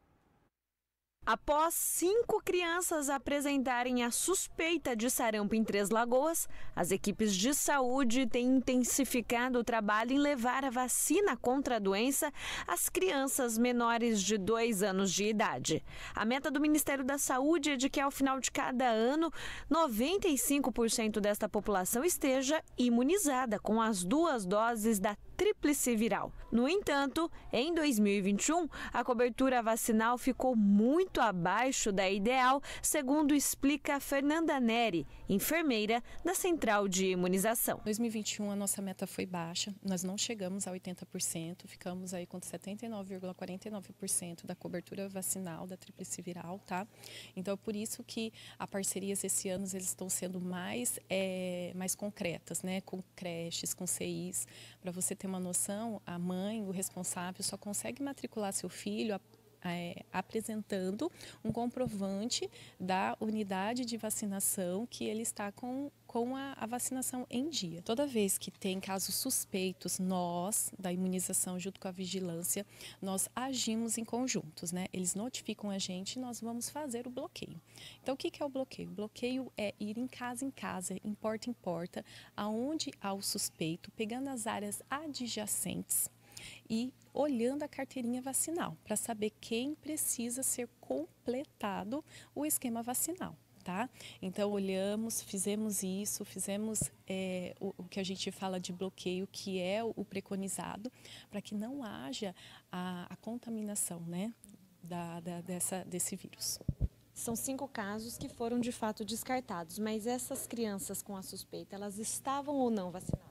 Após cinco crianças apresentarem a suspeita de sarampo em Três Lagoas, as equipes de saúde têm intensificado o trabalho em levar a vacina contra a doença às crianças menores de dois anos de idade. A meta do Ministério da Saúde é de que ao final de cada ano, noventa e cinco por cento desta população esteja imunizada com as duas doses da tríplice viral. No entanto, em dois mil e vinte e um, a cobertura vacinal ficou muito abaixo da ideal, segundo explica Fernanda Neri, enfermeira da Central de Imunização. Em dois mil e vinte e um, a nossa meta foi baixa, nós não chegamos a oitenta por cento, ficamos aí com setenta e nove vírgula quarenta e nove por cento da cobertura vacinal da tríplice viral, tá? Então, é por isso que as parcerias esse ano eles estão sendo mais, é, mais concretas, né? Com creches, com C Is, para você ter uma noção, a mãe, o responsável, só consegue matricular seu filho é, apresentando um comprovante da unidade de vacinação que ele está com, com a, a vacinação em dia. Toda vez que tem casos suspeitos, nós, da imunização junto com a vigilância, nós agimos em conjuntos, né? Eles notificam a gente e nós vamos fazer o bloqueio. Então, o que que é o bloqueio? O bloqueio é ir em casa em casa, em porta em porta, aonde há o suspeito, pegando as áreas adjacentes e olhando a carteirinha vacinal para saber quem precisa ser completado o esquema vacinal, tá? Então, olhamos, fizemos isso, fizemos é, o, o que a gente fala de bloqueio, que é o, o preconizado, para que não haja a, a contaminação, né, da, da, dessa, desse vírus. São cinco casos que foram de fato descartados, mas essas crianças com a suspeita, elas estavam ou não vacinadas?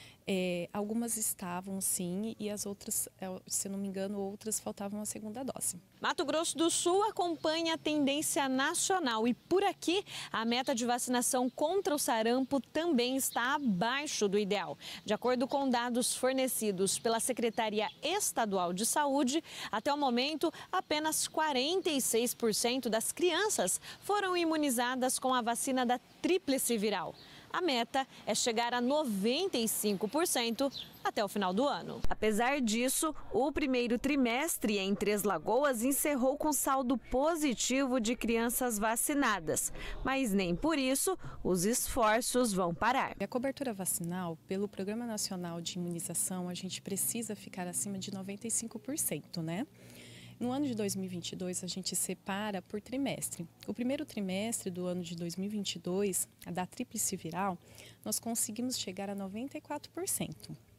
É, algumas estavam sim e as outras, se não me engano, outras faltavam a segunda dose. Mato Grosso do Sul acompanha a tendência nacional e por aqui a meta de vacinação contra o sarampo também está abaixo do ideal. De acordo com dados fornecidos pela Secretaria Estadual de Saúde, até o momento apenas quarenta e seis por cento das crianças foram imunizadas com a vacina da tríplice viral. A meta é chegar a noventa e cinco por cento até o final do ano. Apesar disso, o primeiro trimestre em Três Lagoas encerrou com saldo positivo de crianças vacinadas, mas nem por isso os esforços vão parar. A cobertura vacinal, pelo Programa Nacional de Imunização, a gente precisa ficar acima de noventa e cinco por cento, né? No ano de dois mil e vinte e dois, a gente separa por trimestre. O primeiro trimestre do ano de dois mil e vinte e dois, da tríplice viral, nós conseguimos chegar a noventa e quatro por cento.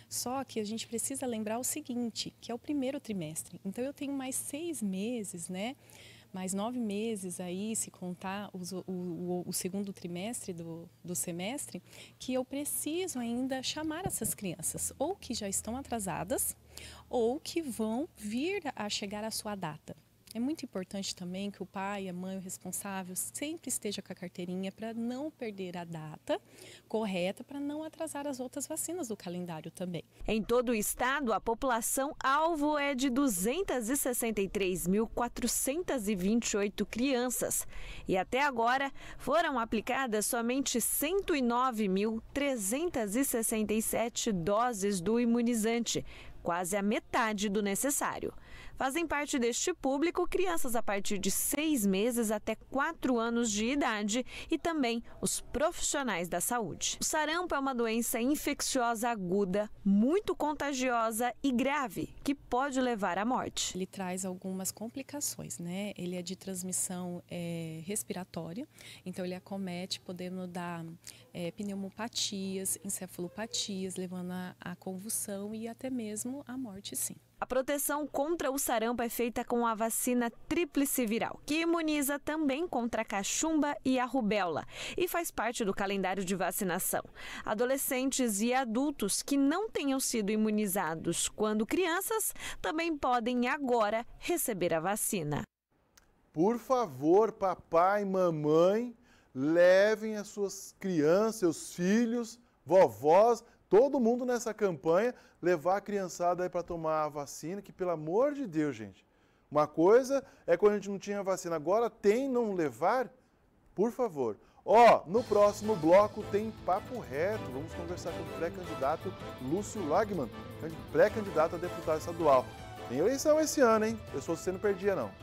Só que a gente precisa lembrar o seguinte, que é o primeiro trimestre. Então, eu tenho mais seis meses, né? Mais nove meses aí, se contar os, o, o, o segundo trimestre do, do semestre, que eu preciso ainda chamar essas crianças, ou que já estão atrasadas, ou que vão vir a chegar à sua data. É muito importante também que o pai, a mãe, o responsável sempre esteja com a carteirinha para não perder a data correta, para não atrasar as outras vacinas do calendário também. Em todo o estado, a população alvo é de duzentas e sessenta e três mil, quatrocentas e vinte e oito crianças. E até agora foram aplicadas somente cento e nove mil, trezentas e sessenta e sete doses do imunizante, quase a metade do necessário. Fazem parte deste público crianças a partir de seis meses até quatro anos de idade e também os profissionais da saúde. O sarampo é uma doença infecciosa aguda, muito contagiosa e grave, que pode levar à morte. Ele traz algumas complicações, né? Ele é de transmissão é, respiratória, então ele acomete, podendo dar é, pneumopatias, encefalopatias, levando a, a convulsão e até mesmo a morte, sim. A proteção contra o sarampo é feita com a vacina tríplice viral, que imuniza também contra a cachumba e a rubéola e faz parte do calendário de vacinação. Adolescentes e adultos que não tenham sido imunizados quando crianças também podem agora receber a vacina. Por favor, papai e mamãe, levem as suas crianças, seus filhos, vovós, todo mundo nessa campanha, levar a criançada aí para tomar a vacina, que pelo amor de Deus, gente. Uma coisa é quando a gente não tinha vacina, agora tem não levar? Por favor. Ó, no próximo bloco tem Papo Reto, vamos conversar com o pré-candidato Lúcio Lagman, pré-candidato a deputado estadual. Tem eleição esse ano, hein? Eu sou você, não perdia não.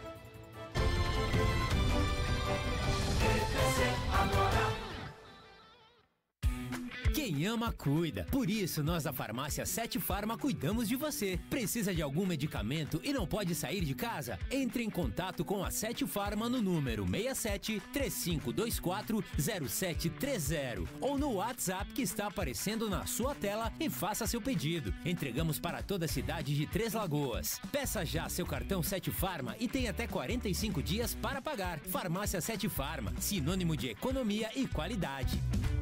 Quem ama, cuida. Por isso, nós da Farmácia Sete Farma cuidamos de você. Precisa de algum medicamento e não pode sair de casa? Entre em contato com a Sete Farma no número seis sete, três cinco dois quatro, zero sete três zero ou no WhatsApp que está aparecendo na sua tela e faça seu pedido. Entregamos para toda a cidade de Três Lagoas. Peça já seu cartão Sete Farma e tem até quarenta e cinco dias para pagar. Farmácia Sete Farma, sinônimo de economia e qualidade.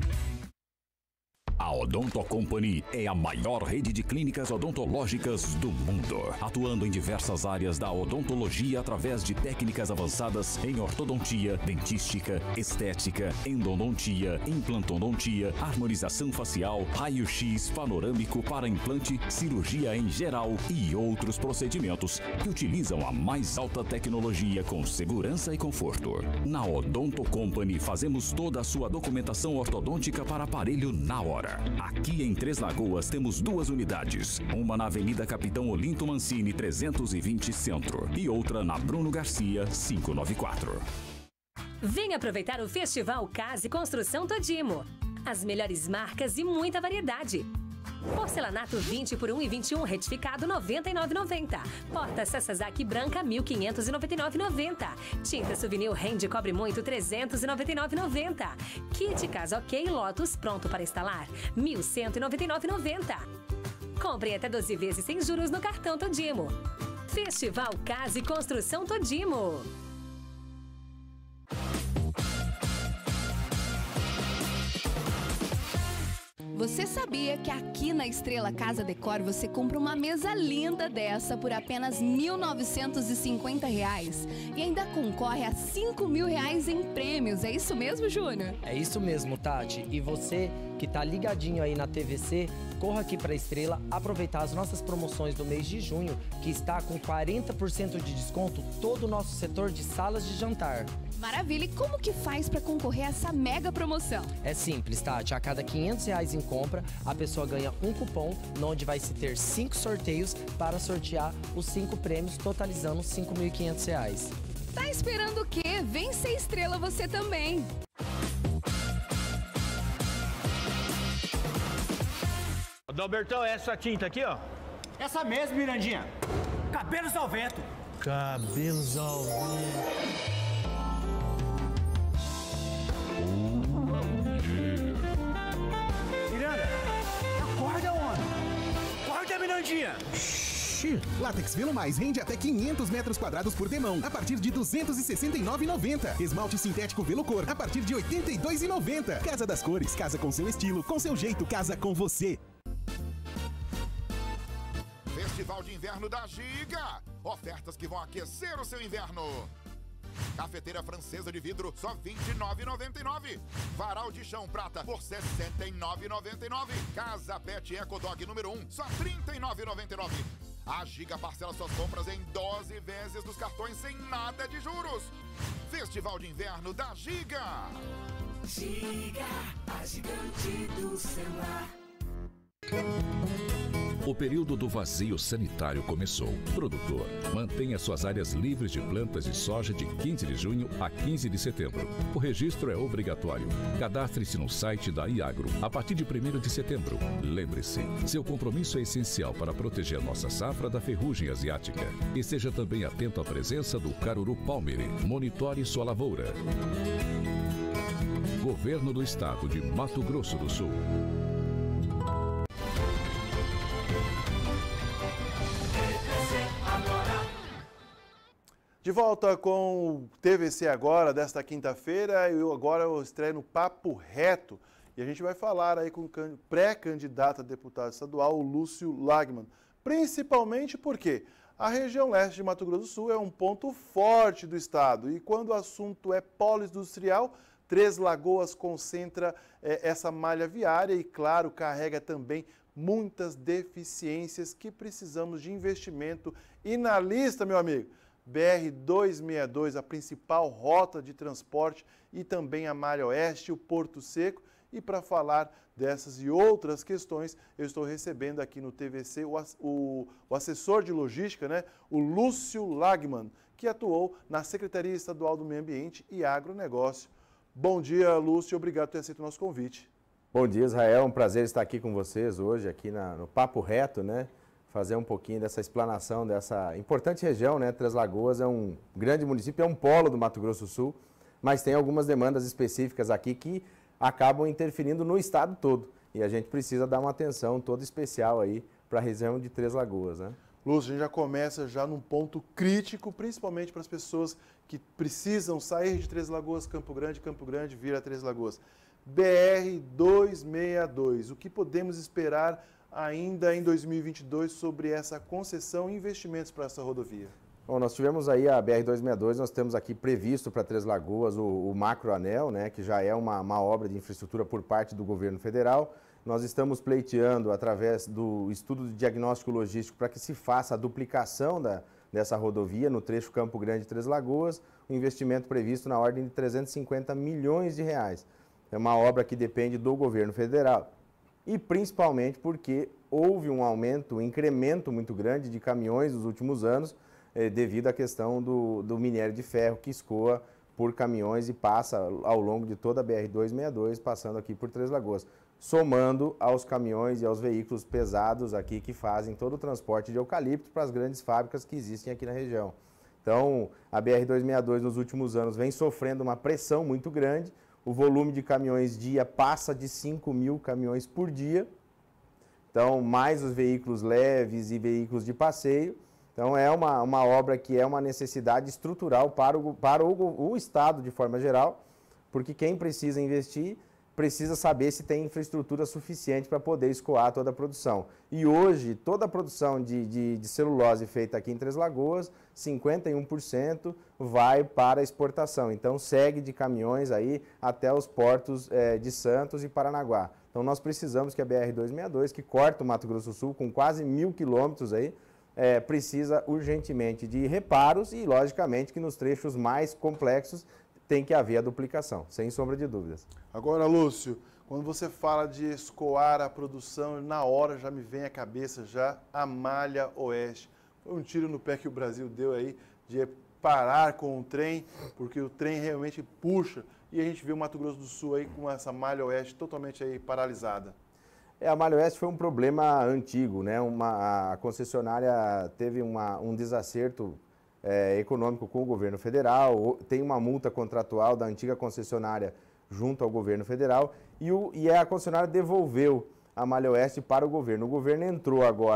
A Odonto Company é a maior rede de clínicas odontológicas do mundo, atuando em diversas áreas da odontologia através de técnicas avançadas em ortodontia, dentística, estética, endodontia, implantodontia, harmonização facial, raio-x panorâmico para implante, cirurgia em geral e outros procedimentos que utilizam a mais alta tecnologia com segurança e conforto. Na Odonto Company fazemos toda a sua documentação ortodôntica para aparelho na hora. Aqui em Três Lagoas temos duas unidades, uma na Avenida Capitão Olinto Mancini trezentos e vinte Centro e outra na Bruno Garcia quinhentos e noventa e quatro. Venha aproveitar o Festival Casa e Construção Todimo. As melhores marcas e muita variedade. Porcelanato vinte por um e vinte e um retificado noventa e nove reais e noventa centavos. Porta Sasazaki branca mil quinhentos e noventa e nove reais e noventa centavos. Tinta Souvenir Rende Cobre Muito trezentos e noventa e nove reais e noventa centavos. Kit Casa OK Lotus pronto para instalar mil cento e noventa e nove reais e noventa centavos. Compre até doze vezes sem juros no cartão Todimo. Festival Casa e Construção Todimo. Você sabia que aqui na Estrela Casa Decor você compra uma mesa linda dessa por apenas mil novecentos e cinquenta reais e ainda concorre a cinco mil reais em prêmios? É isso mesmo, Júnior? É isso mesmo, Tati. E você que tá ligadinho aí na T V C, corra aqui para Estrela aproveitar as nossas promoções do mês de junho, que está com quarenta por cento de desconto todo o nosso setor de salas de jantar. Maravilha! E como que faz para concorrer a essa mega promoção? É simples, Tati. A cada quinhentos reais em compra, a pessoa ganha um cupom, onde vai se ter cinco sorteios para sortear os cinco prêmios, totalizando cinco mil e quinhentos reais. Tá esperando o quê? Vem ser estrela você também! Dalbertão, essa tinta aqui, ó. Essa mesmo, Mirandinha. Cabelos ao vento. Cabelos ao vento. Miranda, acorda, homem. Mirandinha. Látex Velo Mais rende até quinhentos metros quadrados por demão, a partir de duzentos e sessenta e nove reais e noventa centavos. Esmalte sintético Velo Cor, a partir de oitenta e dois reais e noventa centavos. Casa das Cores, casa com seu estilo, com seu jeito, casa com você. Festival de Inverno da Giga. Ofertas que vão aquecer o seu inverno. Cafeteira francesa de vidro, só vinte e nove reais e noventa e nove centavos. Varal de chão prata, por sessenta e nove reais e noventa e nove centavos. Casa Pet Eco Dog número um, só trinta e nove reais e noventa e nove centavos. A Giga parcela suas compras em doze vezes dos cartões sem nada de juros. Festival de Inverno da Giga. Giga, a gigante do celular. O período do vazio sanitário começou. Produtor, mantenha suas áreas livres de plantas de soja de quinze de junho a quinze de setembro. O registro é obrigatório. Cadastre-se no site da Iagro a partir de primeiro de setembro. Lembre-se, seu compromisso é essencial para proteger nossa safra da ferrugem asiática. E seja também atento à presença do caruru palmire. Monitore sua lavoura. Governo do Estado de Mato Grosso do Sul. De volta com o T V C Agora, desta quinta-feira, e agora eu estreio no Papo Reto. E a gente vai falar aí com o pré-candidato a deputado estadual, o Lúcio Lagman. Principalmente porque a região leste de Mato Grosso do Sul é um ponto forte do estado. E quando o assunto é polo industrial, Três Lagoas concentra é, essa malha viária e, claro, carrega também muitas deficiências que precisamos de investimento. E na lista, meu amigo, B R duzentos e sessenta e dois, a principal rota de transporte, e também a Malha Oeste, o Porto Seco. E para falar dessas e outras questões, eu estou recebendo aqui no T V C o, o, o assessor de logística, né, o Lúcio Lagman, que atuou na Secretaria Estadual do Meio Ambiente e Agronegócio. Bom dia, Lúcio, obrigado por ter aceito o nosso convite. Bom dia, Israel, é um prazer estar aqui com vocês hoje, aqui na, no Papo Reto, né? Fazer um pouquinho dessa explanação dessa importante região, né? Três Lagoas é um grande município, é um polo do Mato Grosso do Sul, mas tem algumas demandas específicas aqui que acabam interferindo no estado todo. E a gente precisa dar uma atenção toda especial aí para a região de Três Lagoas, né? Lúcio, a gente já começa já num ponto crítico, principalmente para as pessoas que precisam sair de Três Lagoas, Campo Grande, Campo Grande, vir a Três Lagoas. B R duzentos e sessenta e dois, o que podemos esperar ainda em dois mil e vinte e dois sobre essa concessão e investimentos para essa rodovia? Bom, nós tivemos aí a B R duzentos e sessenta e dois, nós temos aqui previsto para Três Lagoas o, o macroanel, né, que já é uma, uma obra de infraestrutura por parte do governo federal. Nós estamos pleiteando através do estudo de diagnóstico logístico para que se faça a duplicação da, dessa rodovia no trecho Campo Grande Três Lagoas, um investimento previsto na ordem de trezentos e cinquenta milhões de reais. É uma obra que depende do governo federal. E principalmente porque houve um aumento, um incremento muito grande de caminhões nos últimos anos, eh, devido à questão do, do minério de ferro que escoa por caminhões e passa ao longo de toda a B R duzentos e sessenta e dois, passando aqui por Três Lagoas, somando aos caminhões e aos veículos pesados aqui que fazem todo o transporte de eucalipto para as grandes fábricas que existem aqui na região. Então, a B R duzentos e sessenta e dois nos últimos anos vem sofrendo uma pressão muito grande. O volume de caminhões dia passa de cinco mil caminhões por dia, então mais os veículos leves e veículos de passeio. Então é uma, uma obra que é uma necessidade estrutural para, o, para o, o Estado de forma geral, porque quem precisa investir precisa saber se tem infraestrutura suficiente para poder escoar toda a produção. E hoje, toda a produção de, de, de celulose feita aqui em Três Lagoas, cinquenta e um por cento vai para exportação. Então, segue de caminhões aí até os portos eh, de Santos e Paranaguá. Então, nós precisamos que a B R duzentos e sessenta e dois, que corta o Mato Grosso do Sul com quase mil quilômetros aí, eh, precisa urgentemente de reparos e, logicamente, que nos trechos mais complexos tem que haver a duplicação, sem sombra de dúvidas. Agora, Lúcio, quando você fala de escoar a produção, na hora já me vem à cabeça já a Malha Oeste. Foi um tiro no pé que o Brasil deu aí de parar com o trem, porque o trem realmente puxa, e a gente vê o Mato Grosso do Sul aí com essa Malha Oeste totalmente aí paralisada. É, a Malha Oeste foi um problema antigo, né? Uma, a concessionária teve uma, um desacerto É, econômico com o governo federal, tem uma multa contratual da antiga concessionária junto ao governo federal e, o, e a concessionária devolveu a Malha Oeste para o governo. O governo entrou agora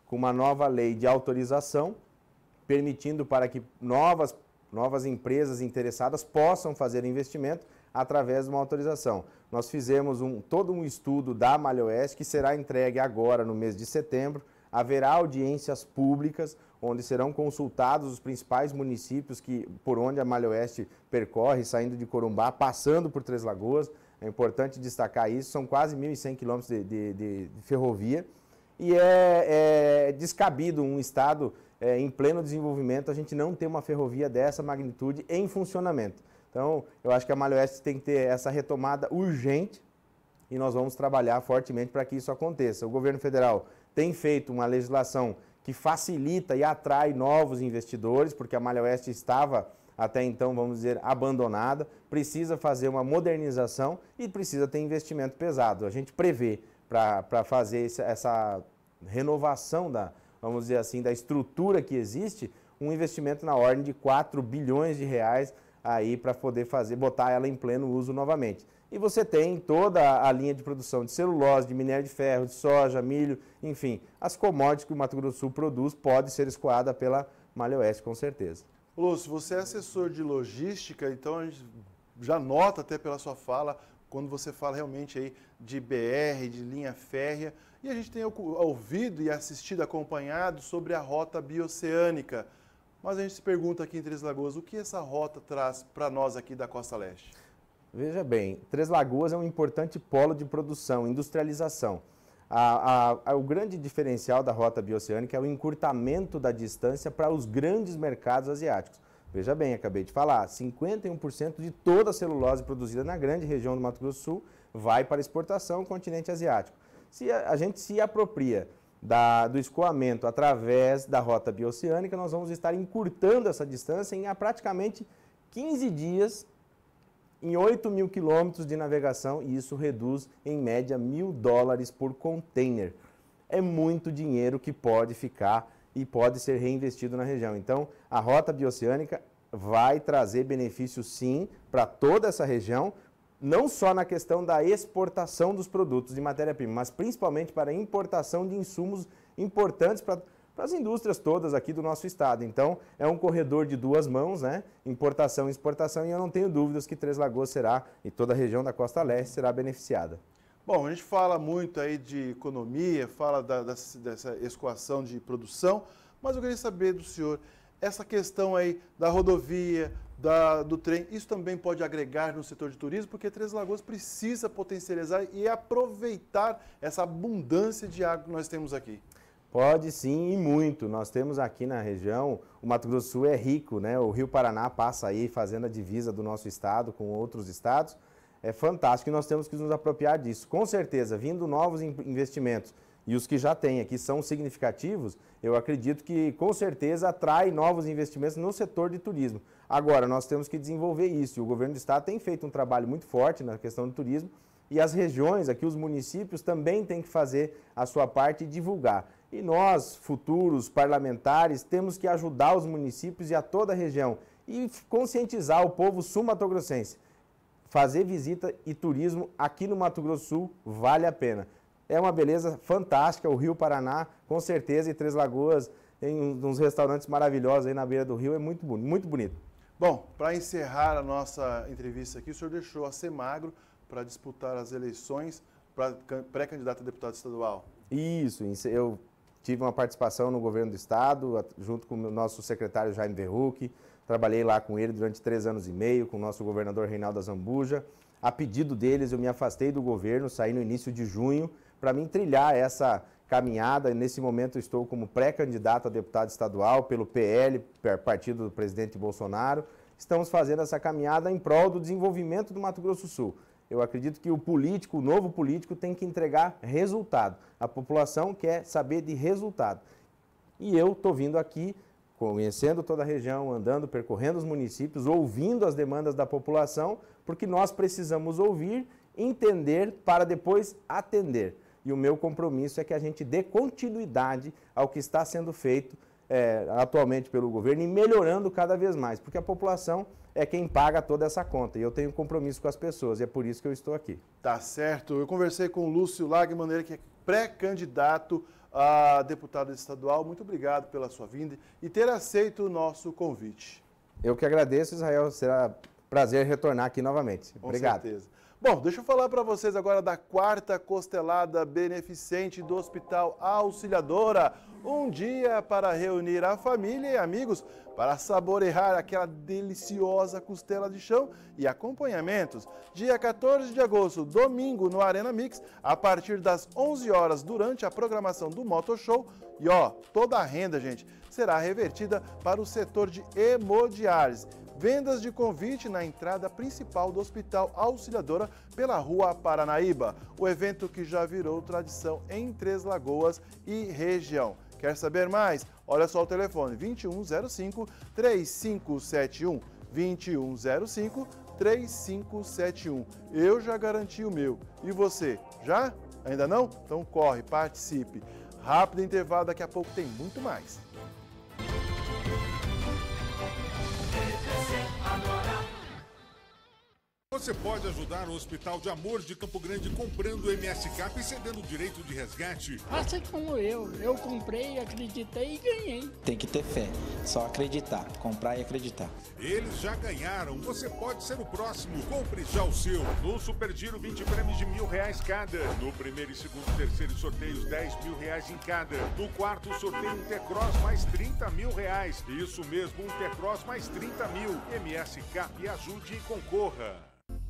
com uma nova lei de autorização, permitindo para que novas, novas empresas interessadas possam fazer investimento através de uma autorização. Nós fizemos um, todo um estudo da Malha Oeste, que será entregue agora no mês de setembro. Haverá audiências públicas, onde serão consultados os principais municípios que, por onde a Malha Oeste percorre, saindo de Corumbá, passando por Três Lagoas. É importante destacar isso, são quase mil e cem quilômetros de, de, de, de ferrovia. E é, é descabido um estado é, em pleno desenvolvimento a gente não ter uma ferrovia dessa magnitude em funcionamento. Então, eu acho que a Malha Oeste tem que ter essa retomada urgente e nós vamos trabalhar fortemente para que isso aconteça. O governo federal tem feito uma legislação que facilita e atrai novos investidores, porque a Malha Oeste estava até então, vamos dizer, abandonada, precisa fazer uma modernização e precisa ter investimento pesado. A gente prevê para fazer esse, essa renovação da, vamos dizer assim, da estrutura que existe, um investimento na ordem de quatro bilhões de reais aí para poder fazer, botar ela em pleno uso novamente. E você tem toda a linha de produção de celulose, de minério de ferro, de soja, milho, enfim, as commodities que o Mato Grosso do Sul produz pode ser escoada pela Malha Oeste, com certeza. Lúcio, você é assessor de logística, então a gente já nota até pela sua fala, quando você fala realmente aí de B R, de linha férrea, e a gente tem ouvido e assistido, acompanhado sobre a rota bioceânica. Mas a gente se pergunta aqui em Três Lagoas, o que essa rota traz para nós aqui da Costa Leste? Veja bem, Três Lagoas é um importante polo de produção, industrialização. A, a, a, o grande diferencial da rota bioceânica é o encurtamento da distância para os grandes mercados asiáticos. Veja bem, acabei de falar, cinquenta e um por cento de toda a celulose produzida na grande região do Mato Grosso do Sul vai para exportação no continente asiático. Se a, a gente se apropria da, do escoamento através da rota bioceânica, nós vamos estar encurtando essa distância em praticamente quinze dias, em oito mil quilômetros de navegação, e isso reduz, em média, mil dólares por container. É muito dinheiro que pode ficar e pode ser reinvestido na região. Então, a rota bioceânica vai trazer benefícios, sim, para toda essa região, não só na questão da exportação dos produtos de matéria-prima, mas principalmente para a importação de insumos importantes para para as indústrias todas aqui do nosso estado. Então, é um corredor de duas mãos, né? Importação e exportação, e eu não tenho dúvidas que Três Lagoas será, e toda a região da Costa Leste será beneficiada. Bom, a gente fala muito aí de economia, fala da, dessa, dessa escoação de produção, mas eu queria saber do senhor, essa questão aí da rodovia, da, do trem, isso também pode agregar no setor de turismo, porque Três Lagoas precisa potencializar e aproveitar essa abundância de água que nós temos aqui. Pode sim, e muito. Nós temos aqui na região, o Mato Grosso do Sul é rico, né? O Rio Paraná passa aí fazendo a divisa do nosso estado com outros estados. É fantástico e nós temos que nos apropriar disso. Com certeza, vindo novos investimentos e os que já tem aqui são significativos, eu acredito que com certeza atrai novos investimentos no setor de turismo. Agora, nós temos que desenvolver isso e o governo do estado tem feito um trabalho muito forte na questão do turismo e as regiões, aqui os municípios também têm que fazer a sua parte e divulgar. E nós, futuros parlamentares, temos que ajudar os municípios e a toda a região e conscientizar o povo sul-matogrossense. Fazer visita e turismo aqui no Mato Grosso do Sul vale a pena. É uma beleza fantástica, o Rio Paraná, com certeza, e Três Lagoas tem uns restaurantes maravilhosos aí na beira do rio, é muito bonito. Muito bonito. Bom, para encerrar a nossa entrevista aqui, o senhor deixou a Semagro para disputar as eleições para pré-candidato a deputado estadual. Isso, eu tive uma participação no governo do estado, junto com o nosso secretário Jaime Verruc, trabalhei lá com ele durante três anos e meio, com o nosso governador Reinaldo Azambuja. A pedido deles, eu me afastei do governo, saí no início de junho, para mim trilhar essa caminhada. Nesse momento estou como pré-candidato a deputado estadual pelo P L, partido do presidente Bolsonaro. Estamos fazendo essa caminhada em prol do desenvolvimento do Mato Grosso do Sul. Eu acredito que o político, o novo político, tem que entregar resultado. A população quer saber de resultado. E eu estou vindo aqui, conhecendo toda a região, andando, percorrendo os municípios, ouvindo as demandas da população, porque nós precisamos ouvir, entender, para depois atender. E o meu compromisso é que a gente dê continuidade ao que está sendo feito é, atualmente pelo governo e melhorando cada vez mais, porque a população é quem paga toda essa conta. E eu tenho compromisso com as pessoas, e é por isso que eu estou aqui. Tá certo. Eu conversei com o Lúcio Lagman, ele que é pré-candidato A deputada estadual, muito obrigado pela sua vinda e ter aceito o nosso convite. Eu que agradeço, Israel. Será prazer retornar aqui novamente. Com Obrigado. certeza. Bom, deixa eu falar para vocês agora da quarta costelada beneficente do Hospital Auxiliadora. Um dia para reunir a família e amigos para saborear aquela deliciosa costela de chão e acompanhamentos. Dia quatorze de agosto, domingo, no Arena Mix, a partir das onze horas, durante a programação do Moto Show. E ó, toda a renda, gente, será revertida para o setor de hemodiálise. Vendas de convite na entrada principal do Hospital Auxiliadora pela Rua Paranaíba. O evento que já virou tradição em Três Lagoas e região. Quer saber mais? Olha só o telefone vinte e um zero cinco, três cinco sete um, vinte e um zero cinco, três cinco sete um. Eu já garanti o meu. E você? Já? Ainda não? Então corre, participe. Rápido intervalo, daqui a pouco tem muito mais. Você pode ajudar o Hospital de Amor de Campo Grande comprando o M S Cap e cedendo o direito de resgate. Faça como eu. Eu comprei, acreditei e ganhei. Tem que ter fé. Só acreditar. Comprar e acreditar. Eles já ganharam. Você pode ser o próximo. Compre já o seu. No Super Giro, vinte prêmios de mil reais cada. No primeiro, e segundo e terceiro sorteios, dez mil reais em cada. No quarto, sorteio um T-Cross mais trinta mil reais. Isso mesmo, um T-Cross mais trinta mil. M S Cap, ajude e concorra.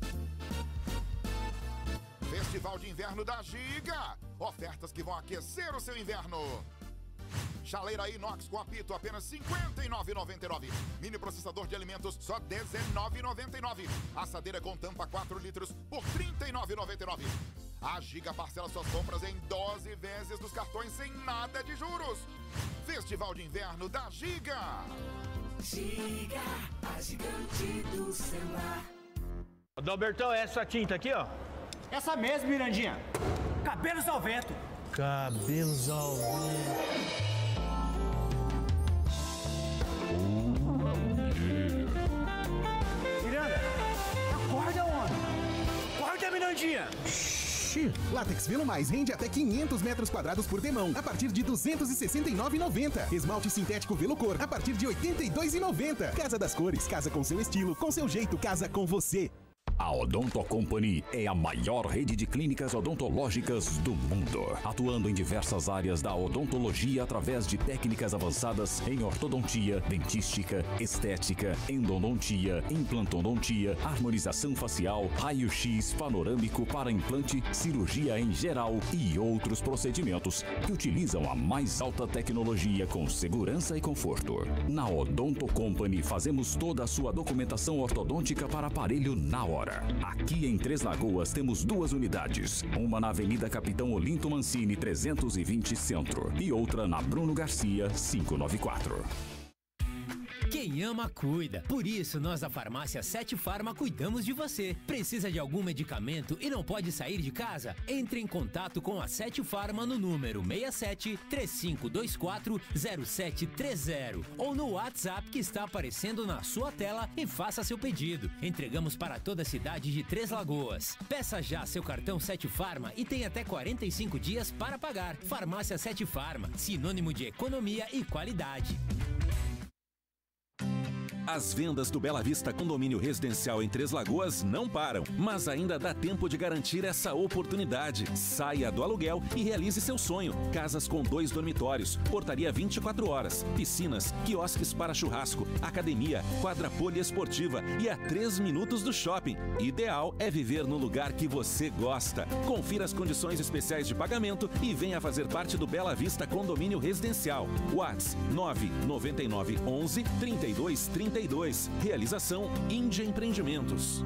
Festival de Inverno da Giga. Ofertas que vão aquecer o seu inverno. Chaleira inox com apito, apenas cinquenta e nove reais e noventa e nove centavos. Mini processador de alimentos, só dezenove reais e noventa e nove centavos. Assadeira com tampa quatro litros por trinta e nove reais e noventa e nove centavos. A Giga parcela suas compras em doze vezes dos cartões sem nada de juros. Festival de Inverno da Giga. Giga, a gigante do celular. Dalbertão, essa tinta aqui, ó. Essa mesmo, Mirandinha. Cabelos ao vento. Cabelos ao vento. Miranda, acorda, homem. Acorda, Mirandinha. Látex Velo Mais rende até quinhentos metros quadrados por demão, a partir de duzentos e sessenta e nove reais e noventa centavos. Esmalte sintético Velocor, a partir de oitenta e dois reais e noventa centavos. Casa das Cores, casa com seu estilo, com seu jeito, casa com você. A Odonto Company é a maior rede de clínicas odontológicas do mundo, atuando em diversas áreas da odontologia através de técnicas avançadas em ortodontia, dentística, estética, endodontia, implantodontia, harmonização facial, raio-x panorâmico para implante, cirurgia em geral e outros procedimentos que utilizam a mais alta tecnologia com segurança e conforto. Na Odonto Company fazemos toda a sua documentação ortodôntica para aparelho na hora. Aqui em Três Lagoas temos duas unidades, uma na Avenida Capitão Olinto Mancini trezentos e vinte Centro e outra na Bruno Garcia quinhentos e noventa e quatro. Quem ama, cuida. Por isso, nós da farmácia Sete Farma cuidamos de você. Precisa de algum medicamento e não pode sair de casa? Entre em contato com a Sete Farma no número seis sete, três cinco dois quatro, zero sete três zero ou no WhatsApp que está aparecendo na sua tela e faça seu pedido. Entregamos para toda a cidade de Três Lagoas. Peça já seu cartão Sete Farma e tem até quarenta e cinco dias para pagar. Farmácia Sete Farma, sinônimo de economia e qualidade. As vendas do Bela Vista Condomínio Residencial em Três Lagoas não param, mas ainda dá tempo de garantir essa oportunidade. Saia do aluguel e realize seu sonho. Casas com dois dormitórios, portaria vinte e quatro horas, piscinas, quiosques para churrasco, academia, quadra poliesportiva e a três minutos do shopping. Ideal é viver no lugar que você gosta. Confira as condições especiais de pagamento e venha fazer parte do Bela Vista Condomínio Residencial. WhatsApp nove nove nove, onze, trinta e dois, trinta e dois. Realização Índia Empreendimentos.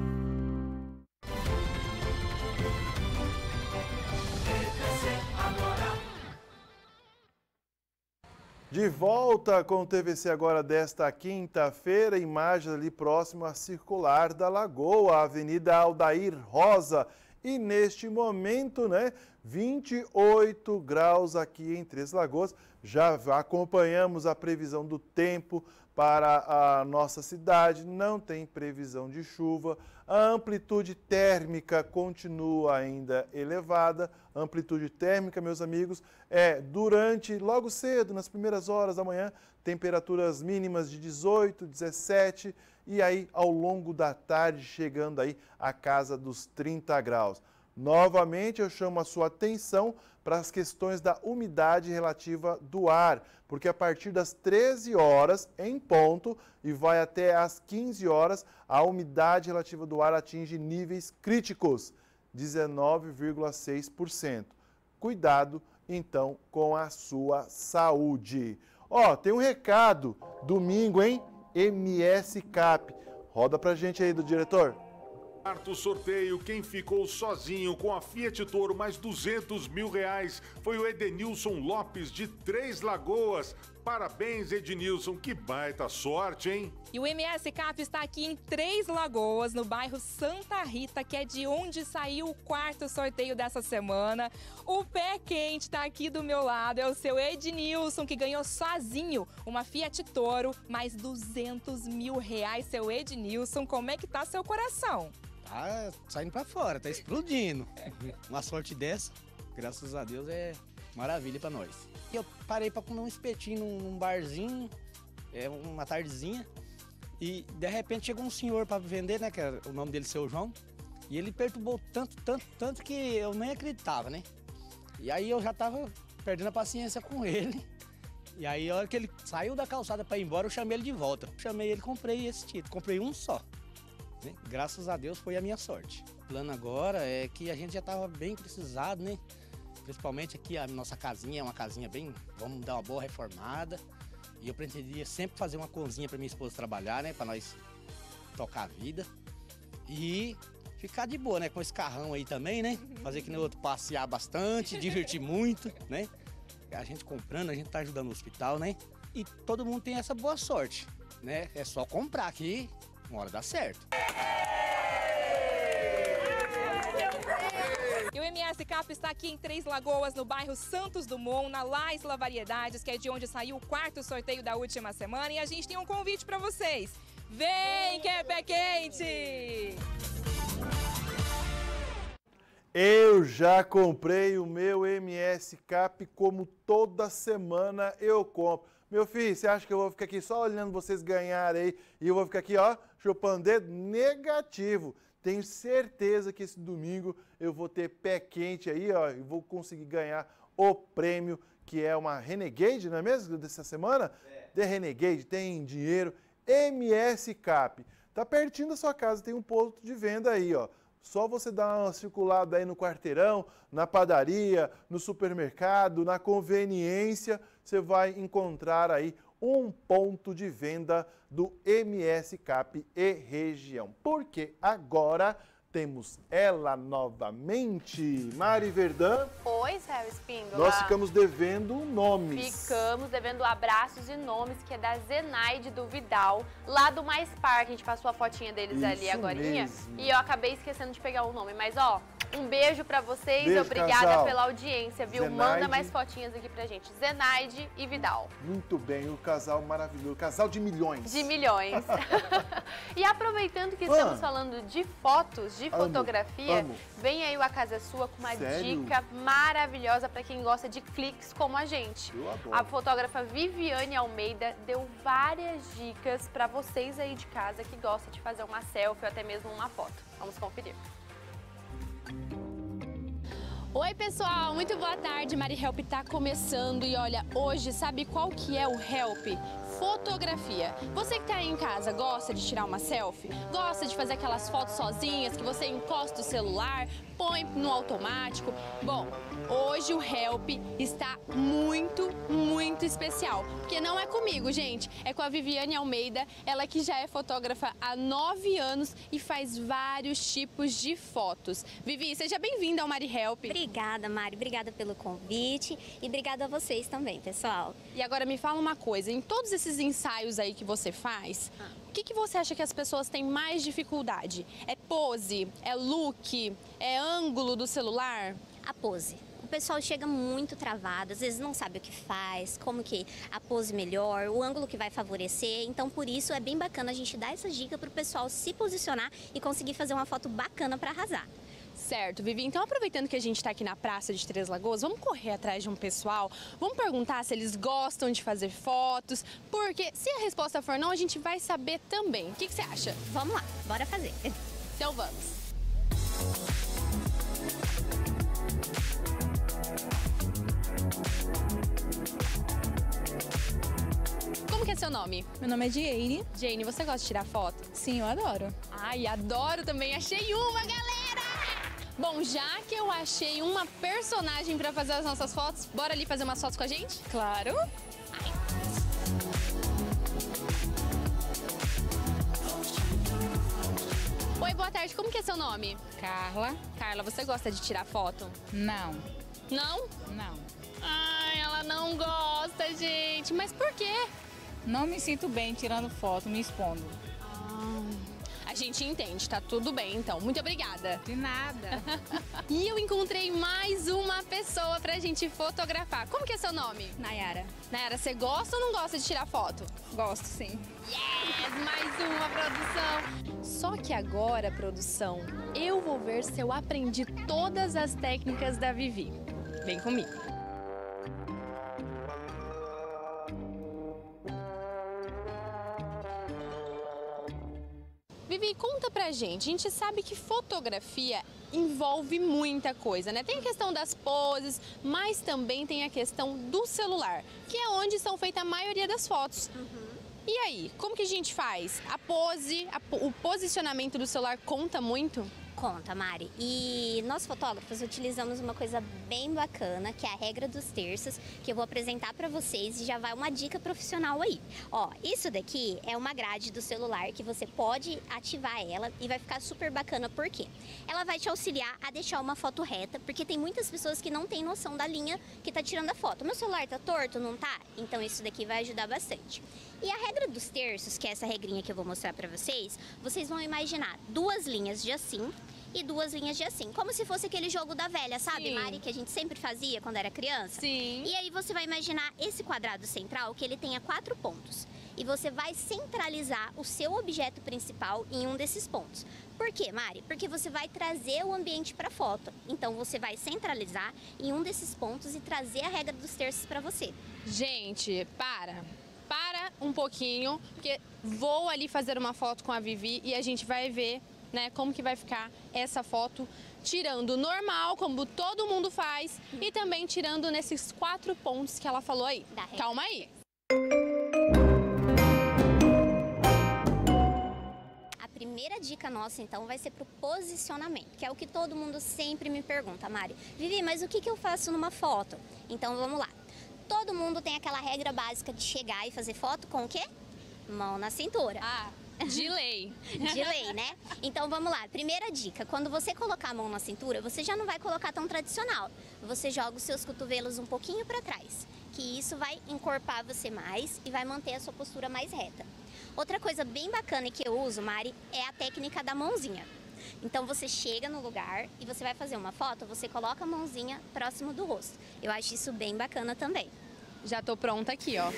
De volta com o T V C agora desta quinta-feira, imagens ali próximo à Circular da Lagoa, Avenida Aldair Rosa, e neste momento, né, vinte e oito graus aqui em Três Lagoas. Já acompanhamos a previsão do tempo para a nossa cidade, não tem previsão de chuva. A amplitude térmica continua ainda elevada. A amplitude térmica, meus amigos, é durante, logo cedo, nas primeiras horas da manhã, temperaturas mínimas de dezoito, dezessete e aí ao longo da tarde chegando aí à casa dos trinta graus. Novamente eu chamo a sua atenção para as questões da umidade relativa do ar, porque a partir das treze horas em ponto e vai até às quinze horas, a umidade relativa do ar atinge níveis críticos, dezenove vírgula seis por cento. Cuidado, então, com a sua saúde. Ó, tem um recado, domingo, hein? M S Cap. Roda pra gente aí, do diretor. Quarto sorteio, quem ficou sozinho com a Fiat Toro mais duzentos mil reais foi o Edenilson Lopes de Três Lagoas. Parabéns, Ednilson, que baita sorte, hein? E o M S Cap está aqui em Três Lagoas, no bairro Santa Rita, que é de onde saiu o quarto sorteio dessa semana. O pé quente está aqui do meu lado, é o seu Ednilson, que ganhou sozinho uma Fiat Toro mais duzentos mil reais. Seu Ednilson, como é que tá seu coração? Tá saindo pra fora, tá explodindo. Uma sorte dessa, graças a Deus, é maravilha pra nós. Eu parei pra comer um espetinho num, num barzinho, é, uma tardezinha, e de repente chegou um senhor pra vender, né, que era o nome dele, seu João, e ele perturbou tanto, tanto, tanto que eu nem acreditava, né? E aí eu já tava perdendo a paciência com ele, e aí a hora que ele saiu da calçada pra ir embora, eu chamei ele de volta. Chamei ele e comprei esse título, comprei um só. Né? Graças a Deus foi a minha sorte. O plano agora é que a gente já tava bem precisado, né? Principalmente aqui a nossa casinha é uma casinha bem, vamos dar uma boa reformada. E eu pretendia sempre fazer uma cozinha para minha esposa trabalhar, né? Para nós tocar a vida. E ficar de boa, né? Com esse carrão aí também, né? Fazer que nem o outro, passear bastante, divertir muito, né? A gente comprando, a gente tá ajudando o hospital, né? E todo mundo tem essa boa sorte, né? É só comprar aqui, uma hora dá certo. E o M S Cap está aqui em Três Lagoas, no bairro Santos Dumont, na Laisla Variedades, que é de onde saiu o quarto sorteio da última semana. E a gente tem um convite para vocês. Vem que é pé quente! Eu já comprei o meu M S Cap, como toda semana eu compro. Meu filho, você acha que eu vou ficar aqui só olhando vocês ganharem aí e eu vou ficar aqui, ó, chupando dedo? Negativo. Tenho certeza que esse domingo eu vou ter pé quente aí, ó, e vou conseguir ganhar o prêmio, que é uma Renegade, não é mesmo, dessa semana? É. The Renegade, tem dinheiro, M S Cap. Tá pertinho da sua casa, tem um ponto de venda aí, ó. Só você dar uma circulada aí no quarteirão, na padaria, no supermercado, na conveniência, você vai encontrar aí um ponto de venda do M S Cap e região. Porque agora temos ela novamente, Mari Verdun. Oi, Israel Espíndola. Nós ficamos devendo nomes. Ficamos devendo abraços e nomes, que é da Zenaide do Vidal, lá do Mais Park. A gente passou a fotinha deles Isso ali agorinha. Mesmo. E eu acabei esquecendo de pegar o nome. Mas, ó, um beijo pra vocês. Beijo, obrigada casal. Pela audiência, viu? Zenaide. Manda mais fotinhas aqui pra gente. Zenaide e Vidal. Muito bem, o casal maravilhoso. Casal de milhões. De milhões. E aproveitando que estamos ah. falando de fotos, de fotografia, amo, amo. Vem aí o A Casa é Sua com uma Sério? dica maravilhosa para quem gosta de cliques como a gente. Eu adoro. A fotógrafa Viviane Almeida deu várias dicas para vocês aí de casa que gostam de fazer uma selfie ou até mesmo uma foto. Vamos conferir. Oi pessoal, muito boa tarde, Mari Help tá começando e olha, hoje sabe qual que é o Help? Fotografia. Você que tá aí em casa, gosta de tirar uma selfie? Gosta de fazer aquelas fotos sozinhas que você encosta o celular, põe no automático? Bom, hoje o Help está muito, muito especial, porque não é comigo, gente, é com a Viviane Almeida, ela que já é fotógrafa há nove anos e faz vários tipos de fotos. Vivi, seja bem-vinda ao Mari Help. Obrigada, Mari. Obrigada pelo convite e obrigada a vocês também, pessoal. E agora me fala uma coisa, em todos esses ensaios aí que você faz, ah. o que, que você acha que as pessoas têm mais dificuldade? É pose? É look? É ângulo do celular? A pose. O pessoal chega muito travado, às vezes não sabe o que faz, como que a pose melhor, o ângulo que vai favorecer. Então, por isso, é bem bacana a gente dar essa dica para o pessoal se posicionar e conseguir fazer uma foto bacana para arrasar. Certo, Vivi. Então, aproveitando que a gente está aqui na Praça de Três Lagoas, vamos correr atrás de um pessoal, vamos perguntar se eles gostam de fazer fotos, porque se a resposta for não, a gente vai saber também. O que, que você acha? Vamos lá, bora fazer. Então, vamos. Como que é seu nome? Meu nome é Jane. Jane, você gosta de tirar foto? Sim, eu adoro. Ai, adoro também. Achei uma, galera! Bom, já que eu achei uma personagem pra fazer as nossas fotos, bora ali fazer umas fotos com a gente? Claro. Ai. Oi, boa tarde. Como que é seu nome? Carla. Carla, você gosta de tirar foto? Não. Não? Não. Ai, ela não gosta, gente. Mas por quê? Não me sinto bem tirando foto, me expondo. Ah, a gente entende, tá tudo bem, então. Muito obrigada. De nada. E eu encontrei mais uma pessoa pra gente fotografar. Como que é seu nome? Nayara. Nayara, você gosta ou não gosta de tirar foto? Gosto, sim. Yes! Mais uma, produção. Só que agora, produção, eu vou ver se eu aprendi todas as técnicas da Vivi. Vem comigo. Vivi, conta pra gente, a gente sabe que fotografia envolve muita coisa, né? Tem a questão das poses, mas também tem a questão do celular, que é onde são feitas a maioria das fotos. Uhum. E aí, como que a gente faz? A pose, a, o posicionamento do celular conta muito? Conta, Mari. E nós fotógrafos utilizamos uma coisa bem bacana, que é a regra dos terços, que eu vou apresentar para vocês e já vai uma dica profissional aí. Ó, isso daqui é uma grade do celular que você pode ativar ela e vai ficar super bacana, por quê? Ela vai te auxiliar a deixar uma foto reta, porque tem muitas pessoas que não têm noção da linha que tá tirando a foto. Meu celular tá torto, não tá? Então isso daqui vai ajudar bastante. E a regra dos terços, que é essa regrinha que eu vou mostrar para vocês, vocês vão imaginar duas linhas de assim e duas linhas de assim, como se fosse aquele jogo da velha, sabe, Sim. Mari, que a gente sempre fazia quando era criança? Sim. E aí você vai imaginar esse quadrado central, que ele tenha quatro pontos. E você vai centralizar o seu objeto principal em um desses pontos. Por quê, Mari? Porque você vai trazer o ambiente para a foto. Então você vai centralizar em um desses pontos e trazer a regra dos terços para você. Gente, para. Para um pouquinho, porque vou ali fazer uma foto com a Vivi e a gente vai ver, né, como que vai ficar essa foto, tirando normal, como todo mundo faz, hum. e também tirando nesses quatro pontos que ela falou aí. Calma aí. A primeira dica nossa, então, vai ser pro posicionamento, que é o que todo mundo sempre me pergunta, Mari. Vivi, mas o que que eu faço numa foto? Então, vamos lá. Todo mundo tem aquela regra básica de chegar e fazer foto com o quê? Mão na cintura. Ah, de lei. De lei, né? Então vamos lá. Primeira dica, quando você colocar a mão na cintura, você já não vai colocar tão tradicional. Você joga os seus cotovelos um pouquinho para trás, que isso vai encorpar você mais e vai manter a sua postura mais reta. Outra coisa bem bacana que eu uso, Mari, é a técnica da mãozinha. Então você chega no lugar e você vai fazer uma foto, você coloca a mãozinha próximo do rosto. Eu acho isso bem bacana também. Já tô pronta aqui, ó.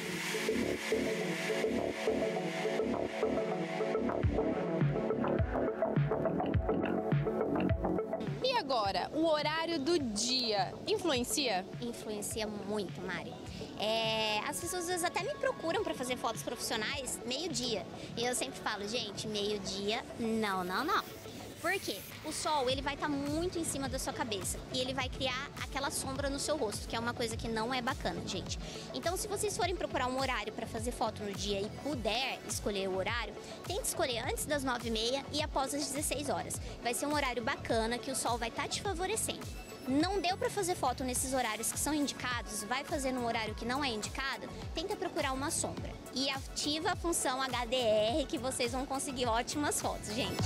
E agora, o horário do dia influencia? Influencia muito, Mari. É, as pessoas às vezes até me procuram para fazer fotos profissionais meio-dia. E eu sempre falo, gente, meio-dia, não, não, não. Por quê? O sol, ele vai estar muito em cima da sua cabeça e ele vai criar aquela sombra no seu rosto, que é uma coisa que não é bacana, gente. Então, se vocês forem procurar um horário para fazer foto no dia e puder escolher o horário, tente escolher antes das nove e meia e após as dezesseis horas. Vai ser um horário bacana que o sol vai estar te favorecendo. Não deu para fazer foto nesses horários que são indicados, vai fazer num horário que não é indicado, tenta procurar uma sombra. e ativa a função H D R que vocês vão conseguir ótimas fotos, gente.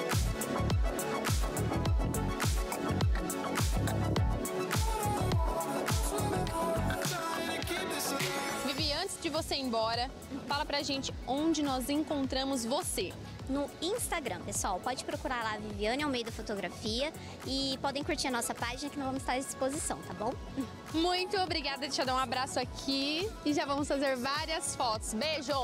Vivi, antes de você ir embora, fala pra gente onde nós encontramos você. No Instagram, pessoal, pode procurar lá Viviane Almeida Fotografia e podem curtir a nossa página que nós vamos estar à disposição, tá bom? Muito obrigada, deixa eu dar um abraço aqui e já vamos fazer várias fotos. Beijo!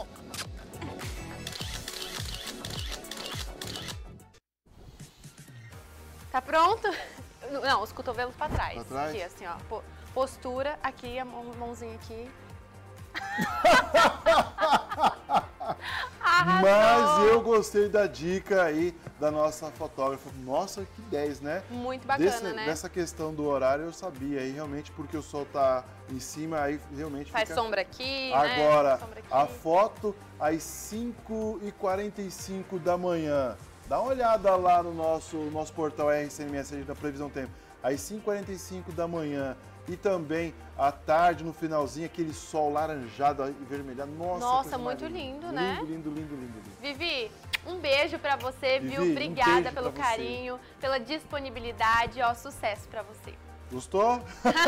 Tá pronto? Não, os cotovelos pra trás. Pra trás? Aqui, assim, ó. Postura, aqui, a mão, mãozinha aqui. Mas eu gostei da dica aí da nossa fotógrafa. Nossa, que dez, né? Muito bacana, Desse, né? Dessa questão do horário eu sabia aí, realmente, porque o sol tá em cima, aí realmente Faz fica... sombra aqui, Agora, né? Sombra aqui. a foto às cinco e quarenta e cinco da manhã. Dá uma olhada lá no nosso, nosso portal R C M S da Previsão Tempo. Às cinco e quarenta e cinco da manhã. E também à tarde, no finalzinho, aquele sol laranjado e vermelhado. Nossa, Nossa, muito lindo, né? Lindo, lindo, lindo, lindo, lindo. Vivi, um beijo pra você, Vivi, viu? um Obrigada beijo pelo pra você. carinho, pela disponibilidade. Ó, sucesso pra você. Gostou?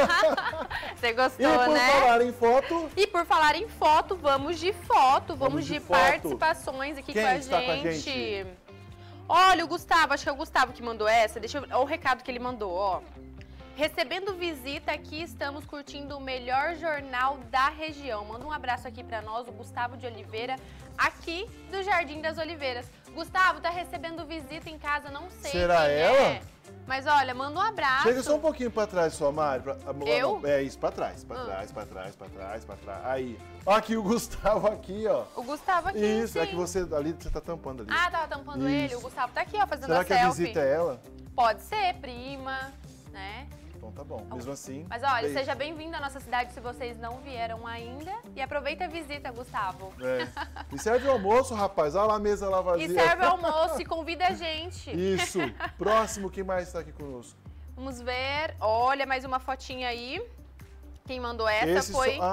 Você gostou, E por né? falar em foto... E por falar em foto, vamos de foto. Vamos, Vamos de, de foto. participações aqui Quem com a, está gente. com a gente? Olha, o Gustavo, acho que é o Gustavo que mandou essa. Deixa eu... Olha o recado que ele mandou, ó. Recebendo visita, aqui estamos curtindo o melhor jornal da região. Manda um abraço aqui pra nós, o Gustavo de Oliveira, aqui do Jardim das Oliveiras. Gustavo, tá recebendo visita em casa, não sei Será quem ela? é. Mas olha, manda um abraço. Chega só um pouquinho pra trás, só, Mari. Pra, Eu? É isso, pra trás, pra Ah. trás, pra trás, pra trás, pra trás. Aí. Ó, aqui o Gustavo aqui, ó. O Gustavo aqui, Isso, sim. é que você ali, você tá tampando ali. Ah, tava tampando Isso. ele. O Gustavo tá aqui, ó, fazendo Será a que selfie. a visita é ela? Pode ser, prima, né? Então tá bom, mesmo assim. Mas olha, beijo. seja bem-vindo à nossa cidade se vocês não vieram ainda. E aproveita a visita, Gustavo. É. E serve o almoço, rapaz. Olha lá a mesa lá vazia. E serve almoço e convida a gente. Isso. Próximo, quem mais tá aqui conosco? Vamos ver. Olha, mais uma fotinha aí. Quem mandou essa Esse foi... so-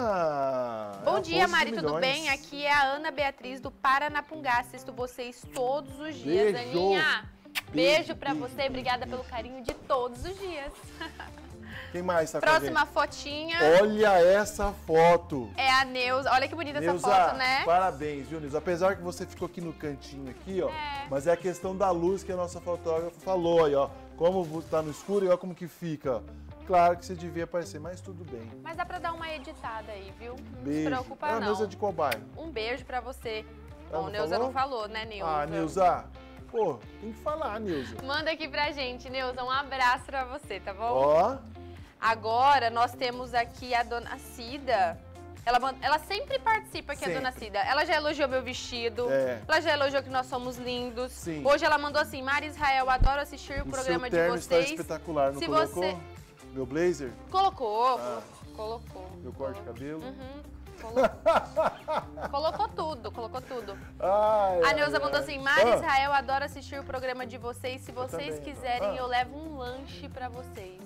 Ah! Bom é a dia, Pose Mari, de tudo Milhões. bem? Aqui é a Ana Beatriz do Paranapungá. Assisto vocês todos os dias, Beijo. Aninha. Beijo, Beijo, pra beijo, você. Obrigada pelo carinho de todos os dias. Quem mais tá Próxima com a gente? fotinha Olha essa foto. é a Neuza. Olha que bonita Neuza, essa foto, né? parabéns, viu, Neuza? Apesar que você ficou aqui no cantinho aqui, ó. É. Mas é a questão da luz que a nossa fotógrafa falou aí, ó. Como tá no escuro e olha como que fica, ó. Claro que você devia aparecer, mas tudo bem. Mas dá pra dar uma editada aí, viu? Não Beijo. se preocupa, Ah, não. Neuza de qual bairro? Um beijo pra você. Ela Bom, não Neuza falou? não falou, né, Neuza? Ah, Neuza. Pô, tem que falar, Neuza. Manda aqui pra gente, Neuza. Um abraço pra você, tá bom? Ó. Agora, nós temos aqui a Dona Cida. Ela, manda- ela sempre participa aqui, a Sempre. Dona Cida. Ela já elogiou meu vestido. É. Ela já elogiou que nós somos lindos. Sim. Hoje ela mandou assim, Mari Israel, adoro assistir o, O programa seu de terno está vocês. espetacular, não Se colocou? você- Meu blazer? Colocou, Ah. colocou. Meu corte de cabelo? Uhum, colocou. colocou tudo, colocou tudo. Ai, A ai, Neuza mandou ai. assim, Mari Ah. Israel, adoro assistir o programa de vocês. Se vocês também, quiserem, ah. eu levo um lanche pra vocês.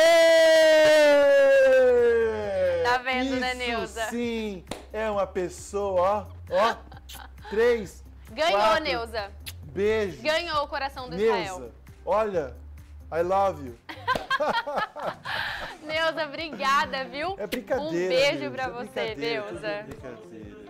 Aê! Tá vendo, né, Isso Neuza? sim, é uma pessoa, ó, ó, três, Ganhou, quatro, Neuza. beijo. Ganhou o coração do Israel. Neuza, olha, I love you. Neuza, obrigada, viu? É brincadeira, Um beijo Neuza, pra é você, brincadeira, tudo Neuza. é brincadeira.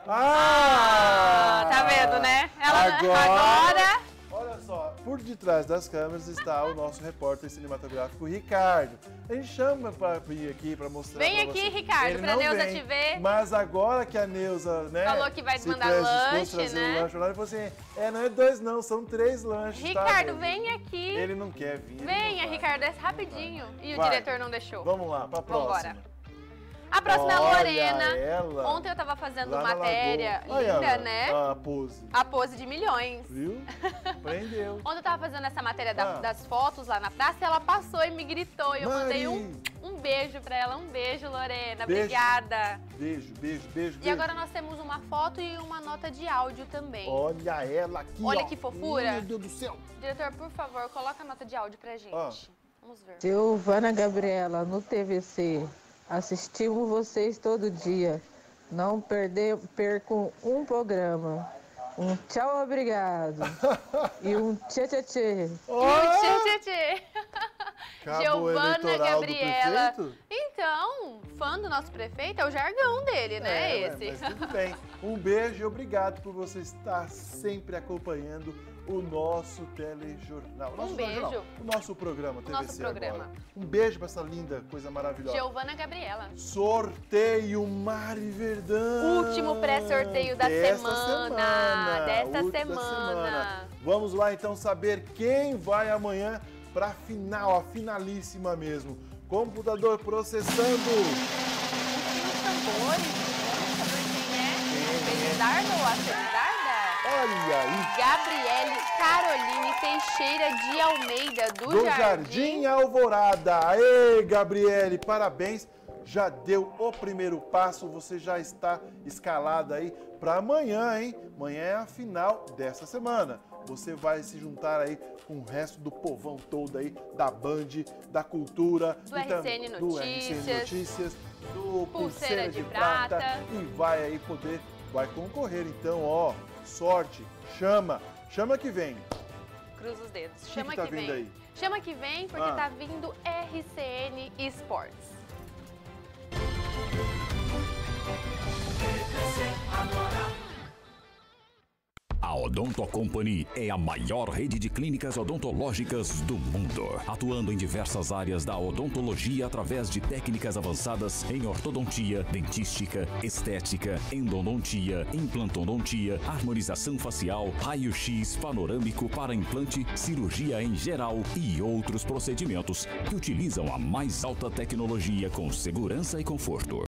Ah! Tá vendo, né? Ela Agora, agora... olha só, por detrás das câmeras está o nosso repórter cinematográfico Ricardo. A gente chama para vir aqui para mostrar. Vem pra aqui, você. Ricardo, Ele pra não Neuza vem, te ver. Mas agora que a Neuza, né? Falou que vai se mandar presta lanche, disposto a trazer né? o lanche lá, ele falou assim: é, não é dois, não, são três lanches. Ricardo, tá, vem aqui. Ele não quer vir. ele Venha, não vai. Ricardo, é rapidinho. E o Vai. diretor não deixou. Vamos lá, pra próxima. Vambora. A próxima é a Olha Lorena. ela. Ontem eu tava fazendo Lá na matéria Lagoa. Olha linda, ela, né? A pose. A pose de milhões. Viu? Prendeu. Ontem eu tava fazendo essa matéria da- Ah. das fotos lá na praça e ela passou e me gritou. E eu Mari. mandei um, um beijo pra ela. Um beijo, Lorena. Beijo. Obrigada. Beijo, beijo, beijo, E beijo. agora nós temos uma foto e uma nota de áudio também. Olha ela aqui, Olha ó. que fofura. Meu Deus do céu. Diretor, por favor, coloca a nota de áudio pra gente. Ó. Vamos ver. Silvana Gabriela, no T V C. Assistimos vocês todo dia. Não perder, perco um programa. Um tchau, obrigado. E um tchê, tchê, tchê. E um tchê, tchê, tchê. Cabo Giovana eleitoral do Gabriela. prefeito? Então, fã do nosso prefeito é o jargão dele, né? É, esse. Mas tudo bem. Um beijo e obrigado por você estar sempre acompanhando o nosso telejornal. Um Nosso beijo. Jornal, o nosso programa T V C Nosso programa. agora. Um beijo pra essa linda, coisa maravilhosa. Giovana Gabriela. Sorteio Mari Verdão. Último pré-sorteio da Desta semana. semana. Desta Última semana. Vamos lá então saber quem vai amanhã para a final, a finalíssima mesmo. Computador processando. Felizardo ou a Felizarda? Olha aí. Gabriele Caroline Teixeira de Almeida, do, Do Jardim. Jardim Alvorada. Aê, Gabriele, parabéns. Já deu o primeiro passo, você já está escalada aí para amanhã, hein? Amanhã é a final dessa semana. Você vai se juntar aí com o resto do povão todo aí, da Band, da Cultura, Do R C N do R C N Notícias, Notícias, do Pulseira Pulseira de, de Prata. Prata. E vai aí poder, vai concorrer. Então, ó, sorte, chama, chama que vem. Cruza os dedos. que Chama que tá que vindo vem. aí? Chama que vem porque Ah. tá vindo R C N Esportes. A Odonto Company é a maior rede de clínicas odontológicas do mundo, atuando em diversas áreas da odontologia através de técnicas avançadas em ortodontia, dentística, estética, endodontia, implantodontia, harmonização facial, raio-x panorâmico para implante, cirurgia em geral e outros procedimentos que utilizam a mais alta tecnologia com segurança e conforto.